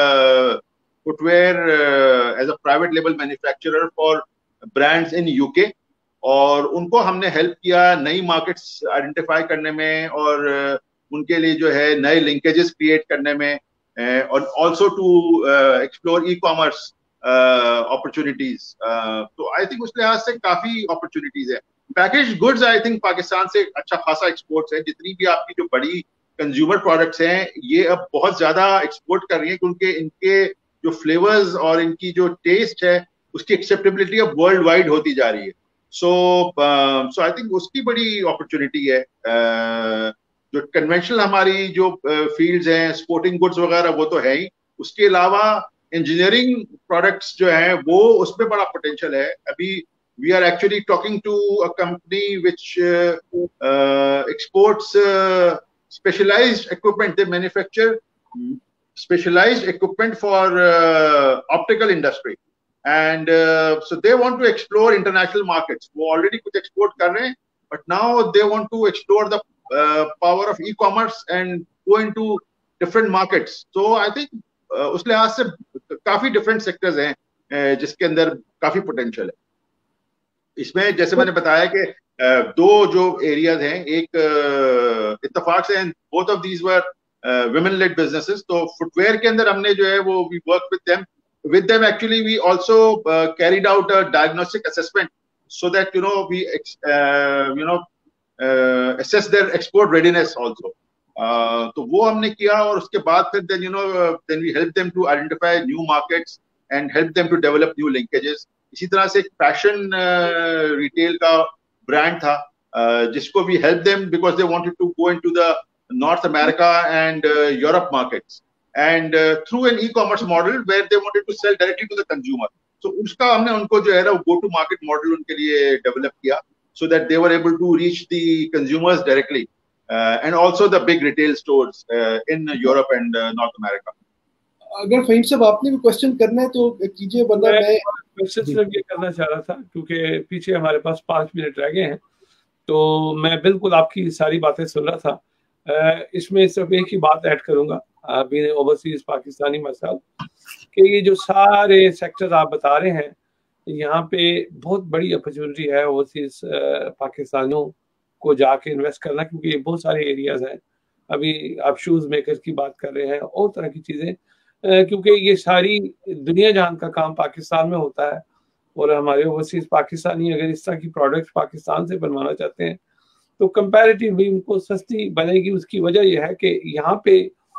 footwear as a private label manufacturer for brands in UK. और उनको हमने हेल्प किया नई मार्केट्स आइडेंटिफाई करने में और उनके लिए जो है नए लिंकेजेस क्रिएट करने में, और also to explore e commerce opportunities. तो आई थिंक उस लिहाज से काफी अपॉर्चुनिटीज है। Package goods I think Pakistan से अच्छा खासा एक्सपोर्ट्स है। जितनी भी आपकी जो बड़ी कंज्यूमर प्रोडक्ट्स हैं ये अब बहुत ज्यादा एक्सपोर्ट कर रही है क्योंकि इनके जो फ्लेवर्स और इनकी जो टेस्ट है उसकी एक्सेप्टेबिलिटी अब वर्ल्ड वाइड होती जा रही है। सो आई थिंक उसकी बड़ी अपॉर्चुनिटी है। जो कन्वेंशनल हमारी जो फील्ड्स हैं, स्पोर्टिंग गुड्स वगैरह, वो तो है ही। उसके अलावा इंजीनियरिंग प्रोडक्ट्स जो है वो उसमें बड़ा पोटेंशियल है। अभी we are actually talking to a company which exports specialised equipment. They manufacture specialised equipment for optical industry, and so they want to explore international markets. वो ऑलरेडी कुछ एक्सपोर्ट कर रहे हैं, but now they want to explore the power of e commerce and go into different markets. So I think उस लिहाज से काफी डिफरेंट सेक्टर्स हैं जिसके अंदर काफी पोटेंशियल है। इसमें जैसे मैंने बताया कि दो जो एरियाज हैं, एक इत्तेफाक से both of these were women led businesses। तो फुटवेयर के अंदर हमने जो है वो we work with them actually we also carried out a diagnostic assessment so that we assess their export readiness also। तो वो हमने किया और उसके बाद फिर then we help them to identify new markets and help them to develop new linkages। इसी तरह से एक फैशन रिटेल का ब्रांड था जिसको we help them because they wanted to go into the North America and Europe markets and through an e-commerce model where they wanted to sell directly to the consumer। So उसका हमने उनको जो है ना go to market model उनके लिए develop किया so that they were able to reach the consumers directly and also the big retail stores in Europe and North America। अगर फहीम साहब आपने भी क्वेश्चन करना है तो कीजिए, वरना मैं क्वेश्चन सिर्फ ये करना चाह रहा था क्योंकि पीछे हमारे पास 5 मिनट रह गए हैं, तो मैं बिल्कुल आपकी सारी बातें सुन रहा था। इसमें सिर्फ एक ही बात ऐड करूंगा अभी ओवरसीज पाकिस्तानी मसाल कि ये जो सारे सेक्टर आप बता रहे हैं यहाँ पे बहुत बड़ी अपॉर्चुनिटी है ओवरसीज पाकिस्तानियों को जाके इन्वेस्ट करना, क्योंकि ये बहुत सारे एरियाज हैं। अभी आप शूज मेकर की बात कर रहे हैं और तरह की चीजें, क्योंकि ये सारी दुनिया जहान का काम पाकिस्तान में होता है और हमारे ओवरसीज पाकिस्तानी अगर इस तरह की प्रोडक्ट्स पाकिस्तान से बनवाना चाहते हैं तो कंपैरेटिवली उनको सस्ती बनेगी। उसकी वजह यह है कि यहाँ पे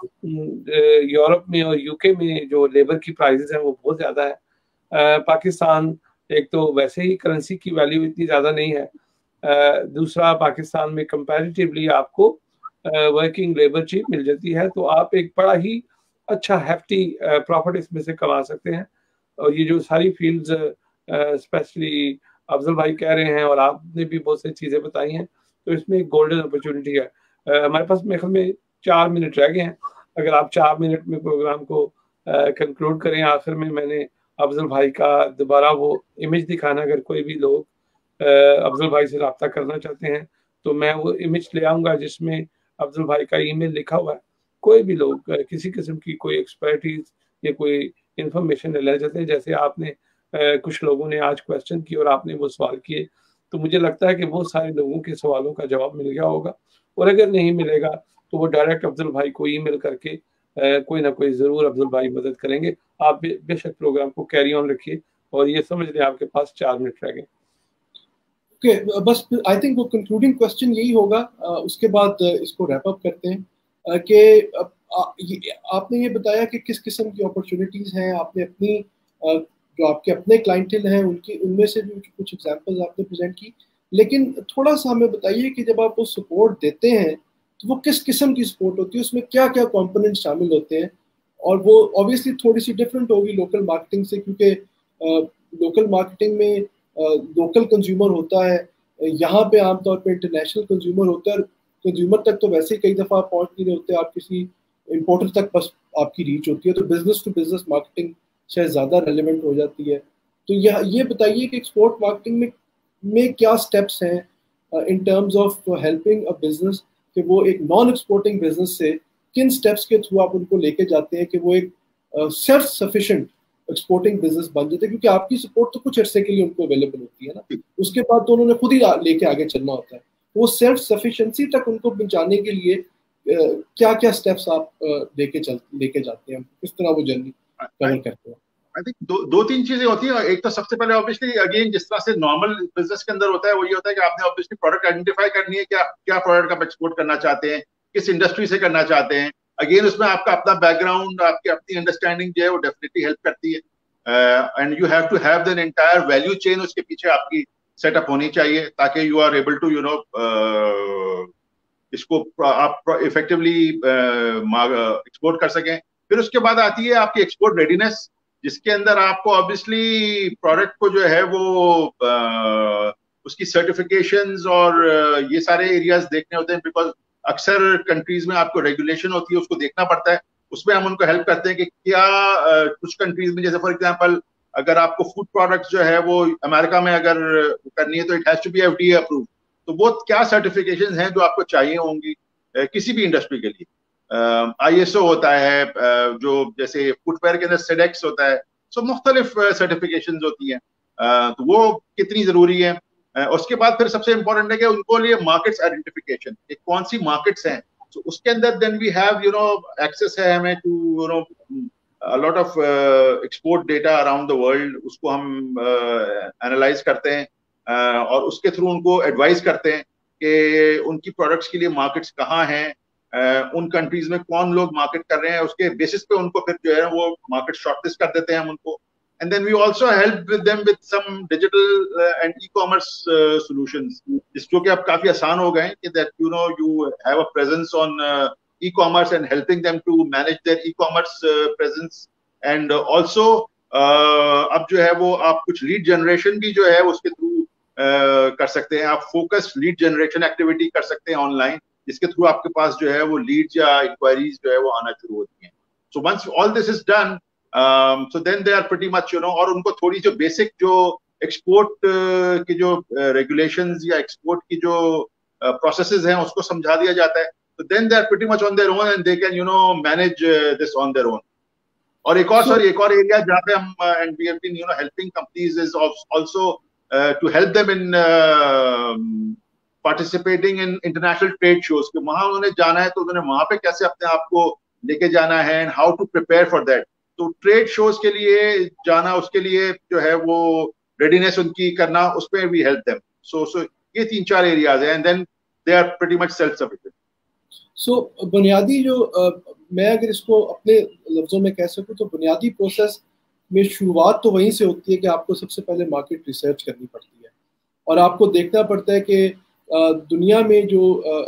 यूरोप में और यूके में जो लेबर की प्राइसेस हैं वो बहुत ज़्यादा है। पाकिस्तान एक तो वैसे ही करेंसी की वैल्यू इतनी ज़्यादा नहीं है, दूसरा पाकिस्तान में कंपैरेटिवली आपको वर्किंग लेबर चीप मिल जाती है, तो आप एक बड़ा ही अच्छा हैफ्टी प्रॉफिट इसमें से कमा सकते हैं। और ये जो सारी फील्ड्स स्पेशली अफजल भाई कह रहे हैं और आपने भी बहुत सी चीज़ें बताई हैं, तो इसमें एक गोल्डन अपॉर्चुनिटी है। हमारे पास मेरे ख्याल में 4 मिनट रह गए हैं, अगर आप 4 मिनट में प्रोग्राम को कंक्लूड करें। आखिर में मैंने अफजल भाई का दोबारा वो इमेज दिखाना, अगर कोई भी लोग अफजल भाई से रब्ता करना चाहते हैं तो मैं वो इमेज ले आऊँगा जिसमें अफजल भाई का ईमेल लिखा हुआ है। कोई भी लोग किसी किस्म की कोई एक्सपर्टीज या कोई इंफॉर्मेशन लेना चाहते हैं, जैसे आपने कुछ लोगों ने आज क्वेश्चन किए और आपने वो सवाल किए, तो मुझे लगता है कि बहुत सारे लोगों के सवालों का जवाब मिल गया होगा। और अगर नहीं मिलेगा तो वो डायरेक्ट अफजल भाई को ईमेल करके कोई ना कोई ज़रूर अफजल भाई मदद करेंगे। आप बेशक प्रोग्राम को कैरी ऑन रखिए और ये समझ लें आपके पास 4 मिनट रह गए। ओके, बस आई थिंक वो कंक्लूडिंग क्वेश्चन यही होगा, उसके बाद इसको रैप अप करते हैं कि आपने ये बताया कि किस किस्म की अपॉर्चुनिटीज़ हैं, आपने अपनी जो आपके अपने क्लाइंटेल हैं उनमें से भी कुछ एग्जांपल्स आपने प्रेजेंट की, लेकिन थोड़ा सा हमें बताइए कि जब आप वो सपोर्ट देते हैं तो वो किस किस्म की सपोर्ट होती है, उसमें क्या क्या कंपोनेंट शामिल होते हैं, और वो ऑब्वियसली थोड़ी सी डिफरेंट होगी लोकल मार्केटिंग से, क्योंकि लोकल मार्केटिंग में लोकल कंज्यूमर होता है, यहाँ पे आमतौर पे इंटरनेशनल कंज्यूमर होता है। कंज्यूमर तक तो वैसे ही कई दफ़ा आप पहुँच नहीं रहे होते, आप किसी इम्पोर्टर तक बस आपकी रीच होती है, तो बिजनेस टू बिजनेस मार्केटिंग शायद ज़्यादा रेलिवेंट हो जाती है। तो ये बताइए कि एक्सपोर्ट मार्केटिंग में क्या स्टेप्स हैं in terms of helping a business कि वो एक नॉन एक्सपोर्टिंग बिजनेस से किन स्टेप्स के थ्रू आप उनको लेके जाते हैं कि वो एक सेल्फ सफिशिएंट एक्सपोर्टिंग बिजनेस बन जाते हैं, क्योंकि आपकी सपोर्ट तो कुछ अर्से के लिए उनको अवेलेबल होती है ना, उसके बाद तो उन्होंने खुद ही लेके आगे चलना होता है। वो सेल्फ सफिशिएंसी तक उनको पहुंचाने के लिए क्या क्या स्टेप्स आप लेके जाते हैं, किस तरह वो जर्नी कवर करते हैं? आई थिंक दो तीन चीजें होती है। एक तो सबसे पहले ऑब्वियसली अगेन जिस तरह से नॉर्मल बिजनेस के अंदर होता है वो ये होता है कि आपने ऑब्वियसली प्रोडक्ट आइडेंटिफाई करनी है, क्या प्रोडक्ट आप एक्सपोर्ट करना चाहते हैं, किस इंडस्ट्री से करना चाहते हैं। अगेन उसमें आपका अपना बैकग्राउंड, आपकी अपनी अंडरस्टैंडिंग जो है वो डेफिनेटली हेल्प करती है, and you have to have the entire value chain उसके पीछे आपकी सेटअप होनी चाहिए ताकि यू आर एबल टू इसको आप इफेक्टिवली एक्सपोर्ट कर सकें। फिर उसके बाद आती है आपकी एक्सपोर्ट रेडीनेस, जिसके अंदर आपको ऑब्वियसली प्रोडक्ट को जो है वो उसकी सर्टिफिकेशंस और ये सारे एरियाज देखने होते हैं, बिकॉज अक्सर कंट्रीज में आपको रेगुलेशन होती है, उसको देखना पड़ता है। उसमें हम उनको हेल्प करते हैं कि क्या कुछ कंट्रीज में, जैसे फॉर एग्जांपल अगर आपको फूड प्रोडक्ट्स जो है वो अमेरिका में अगर करनी है तो it has to be FDA approved, तो वो क्या सर्टिफिकेशंस हैं जो आपको चाहिए होंगी किसी भी इंडस्ट्री के लिए। ISO होता है, जो जैसे फुटवेयर के अंदर सेडेक्स होता है, सो मुख्तलिफ सर्टिफिकेशंस होती हैं, तो वो कितनी जरूरी है। उसके बाद फिर सबसे इंपॉर्टेंट है कि उनको लिए मार्केट्स आइडेंटिफिकेशन, कौन सी मार्केट्स हैं, तो उसके अंदर देन वी हैव एक्सेस है हमें to a lot of export data around the world, उसको हम एनालाइज करते हैं, और उसके थ्रू उनको एडवाइस करते हैं कि उनकी प्रोडक्ट्स के लिए मार्केट्स कहाँ हैं, उन कंट्रीज में कौन लोग मार्केट कर रहे हैं, उसके बेसिस पे उनको फिर जो है वो मार्केट शॉर्टलिस्ट कर देते हैं हम उनको। And then we also help with them with some digital and e-commerce solutions, जिसको कि अब काफी आसान हो गए हैं कि that you have a presence on e-commerce and helping them to manage their e-commerce presence, and also अब जो है वो आप कुछ लीड जनरेशन भी जो है उसके थ्रू कर सकते हैं, आप फोकस लीड जनरेशन एक्टिविटी कर सकते हैं ऑनलाइन, जिसके थ्रू आपके पास जो है वो लीड्स या इंक्वायरीज जो है वो आना शुरू होती हैं। So once all this is done, so then they are pretty much और उनको थोड़ी जो बेसिक जो एक्सपोर्ट की जो रेगुलेशंस या एक्सपोर्ट की जो प्रोसेसेस हैं उसको समझा दिया जाता है। So then they are pretty much on their own and they can manage this on their own. और एक और एरिया जहाँ पे हम and we have been helping companies is also to help them in participating in international trade shows, कि वहाँ उन्होंने जाना है तो उन्होंने वहाँ पे कैसे अपने आप को लेके जाना है and how to prepare for that. तो ट्रेड शोज के लिए जाना, उसके लिए जो है वो रेडीनेस उनकी करना, उसमें we help them. So ये 3-4 एरियाज हैं and then they are pretty much self-sufficient. बुनियादी जो मैं अगर इसको अपने लफ्जों में कह सकूं तो बुनियादी प्रोसेस में शुरुआत तो वहीं से होती है कि आपको सबसे पहले मार्केट रिसर्च करनी पड़ती है और आपको देखना पड़ता है कि दुनिया में जो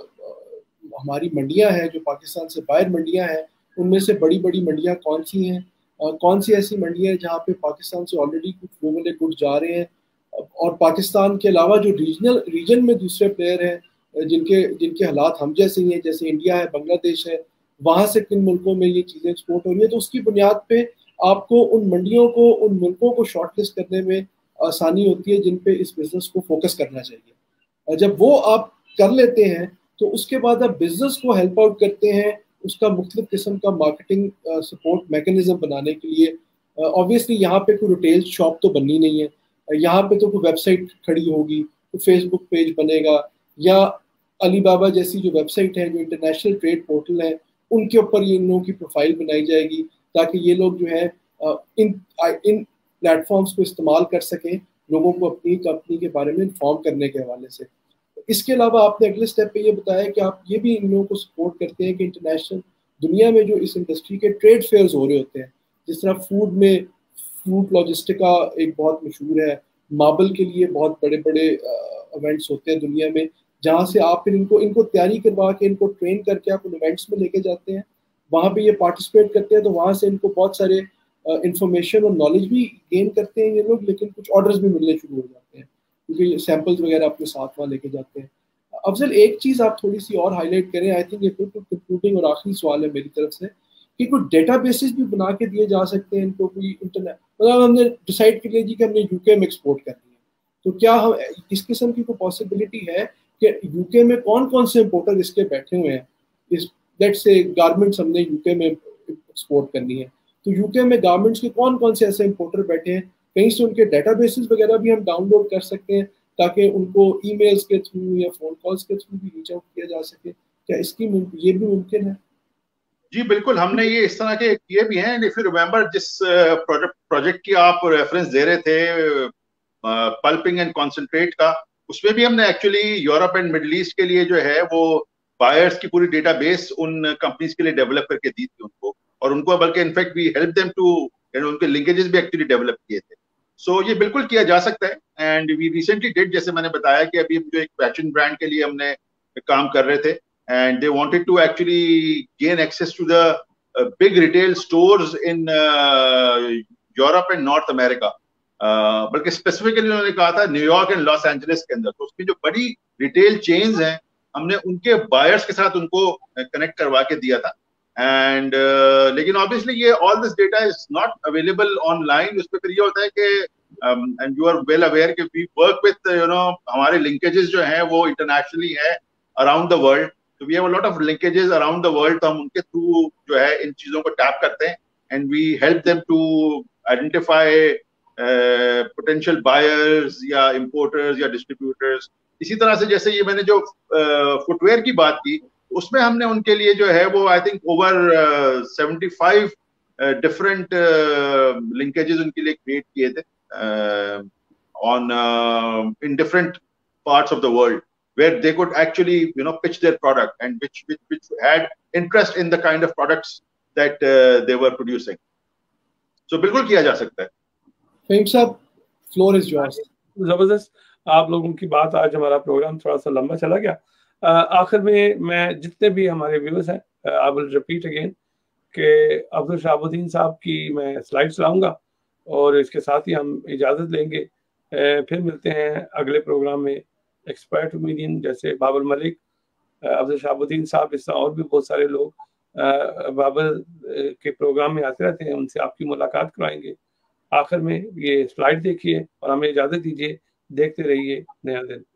हमारी मंडियां हैं, जो पाकिस्तान से बाहर मंडियां हैं, उनमें से बड़ी बड़ी मंडियां कौन सी हैं, कौन सी ऐसी मंडियां हैं जहाँ पे पाकिस्तान से ऑलरेडी कुछ वो वाले गुड जा रहे हैं, और पाकिस्तान के अलावा जो रीजन में दूसरे प्लेयर हैं जिनके हालात हम जैसे ही हैं, जैसे इंडिया है, बांग्लादेश है, वहाँ से किन मुल्कों में ये चीज़ें एक्सपोर्ट हो रही है, तो उसकी बुनियाद पे आपको उन मंडियों को, उन मुल्कों को शॉर्टलिस्ट करने में आसानी होती है जिन पे इस बिज़नेस को फोकस करना चाहिए। जब वो आप कर लेते हैं तो उसके बाद आप बिज़नेस को हेल्प आउट करते हैं उसका मुख्तलिफ किस्म का मार्केटिंग सपोर्ट मैकेनिज्म बनाने के लिए। ऑब्वियसली यहाँ पे कोई रिटेल शॉप तो बननी नहीं है, यहाँ पे तो कोई वेबसाइट खड़ी होगी, तो फेसबुक पेज बनेगा या अलीबाबा जैसी जो वेबसाइट है, जो इंटरनेशनल ट्रेड पोर्टल है, उनके ऊपर ये इन लोगों की प्रोफाइल बनाई जाएगी ताकि ये लोग जो है इन प्लेटफॉर्म्स को इस्तेमाल कर सकें लोगों को अपनी कंपनी के बारे में इन्फॉर्म करने के हवाले से। इसके अलावा आपने अगले स्टेप पे ये बताया कि आप ये भी इन लोगों को सपोर्ट करते हैं कि इंटरनेशनल दुनिया में जो इस इंडस्ट्री के ट्रेड फेयर्स हो रहे होते हैं, जिस तरह फूड में फूड लॉजिस्टिका एक बहुत मशहूर है, मार्बल के लिए बहुत बड़े बड़े इवेंट्स होते हैं दुनिया में, जहाँ से आप फिर इनको तैयारी करवा के इनको ट्रेन करके आप इवेंट्स में लेके जाते हैं, वहाँ पे ये पार्टिसिपेट करते हैं, तो वहाँ से इनको बहुत सारे इंफॉर्मेशन और नॉलेज भी गेन करते हैं ये लोग, लेकिन कुछ ऑर्डर्स भी मिलने शुरू हो जाते हैं क्योंकि सैंपल्स वगैरह अपने साथ वहाँ लेके जाते हैं। अफजल, एक चीज़ आप थोड़ी सी और हाईलाइट करें, आई थिंक ये कंक्लूडिंग और आखिरी सवाल है मेरी तरफ से, कि कोई डेटा बेसिस भी बना के दिए जा सकते हैं इनको, कोई इंटरनेट, मतलब हमने डिसाइड कर लिया जी कि हमने यूके में एक्सपोर्ट करनी है, तो क्या हम इस किस्म की कोई पॉसिबिलिटी है कि यूके में कौन कौन से इंपोर्टर इसके बैठे हुए हैं, इस लेट्स से गारमेंट्स हमने यूके में एक्सपोर्ट करनी है, तो यूके में गारमेंट्स के कौन कौन से ऐसे इंपोर्टर बैठे हैं, कहीं से उनके डेटाबेसेस वगैरह भी हम डाउनलोड कर सकते हैं ताकि उनको ईमेल्स के थ्रू या फोन कॉल्स के थ्रू भी रीच आउट किया जा सके, क्या इसकी ये भी मुमकिन है? जी बिल्कुल, हमने ये इस तरह के किए भी हैं। इफ यू रिमेंबर जिस प्रोजेक्ट की आप रेफरेंस दे रहे थे, पल्पिंग एंड कॉन्सेंट्रेट का, उसमें भी हमने actually Europe and Middle East के लिए जो है वो बायर्स की पूरी डेटाबेस उन कंपनीज के लिए डेवलप करके दी थी उनको, और उनको बल्कि in fact we help them to, उनके लिंकेजेस भी एक्चुअली डेवलप किए थे। सो ये बिल्कुल किया जा सकता है, एंड वी रिसेंटली डिड, जैसे मैंने बताया कि अभी जो एक फैशन ब्रांड के लिए हमने काम कर रहे थे, and they wanted to actually gain access to the big retail stores in Europe and North America, बल्कि स्पेसिफिकली उन्होंने कहा था न्यूयॉर्क एंड लॉस एंजलिस के अंदर, तो उसकी जो बड़ी रिटेल चेन्स हैं हमने उनके बायर्स के साथ उनको कनेक्ट करवा के दिया था। एंड लेकिन ऑब्वियसली ये all this data is not available online, उस पर फिर ये होता है कि and you are well aware कि वी वर्क विद हमारे लिंकेजेस जो हैं वो इंटरनेशनली है अराउंड द वर्ल्ड, तो we have a lot of linkages around the world, तो हम उनके थ्रू जो है इन चीजों को टैप करते हैं and we help them to identify potential buyers या इंपोर्टर्स या डिस्ट्रीब्यूटर्स। इसी तरह से जैसे ये मैंने जो फुटवेयर की बात की, उसमें हमने उनके लिए जो है वो I think over 75 different linkages उनके लिए क्रिएट किए थे on in different parts of the world where they could actually pitch their product and which had interest in the kind of products that they were producing. So बिल्कुल किया जा सकता है। फहीम साहब, फ्लोर इज योर्स। जबरदस्त, आप लोगों की बात, आज हमारा प्रोग्राम थोड़ा सा लंबा चला गया। आखिर में मैं जितने भी हमारे व्यूअर्स हैं, आई विल रिपीट अगेन कि अब्दुल शहाबुद्दीन साहब की मैं स्लाइड्स लाऊंगा और इसके साथ ही हम इजाज़त लेंगे। फिर मिलते हैं अगले प्रोग्राम में एक्सपर्ट कॉमेडियन जैसे बाबर मलिक, अब्दुल शहाबुद्दीन साहब, इस तरह और भी बहुत सारे लोग बाबर के प्रोग्राम में आते रहते हैं, उनसे आपकी मुलाकात कराएंगे। आखिर में ये स्लाइड देखिए और हमें इजाज़त दीजिए। देखते रहिए नया दिन।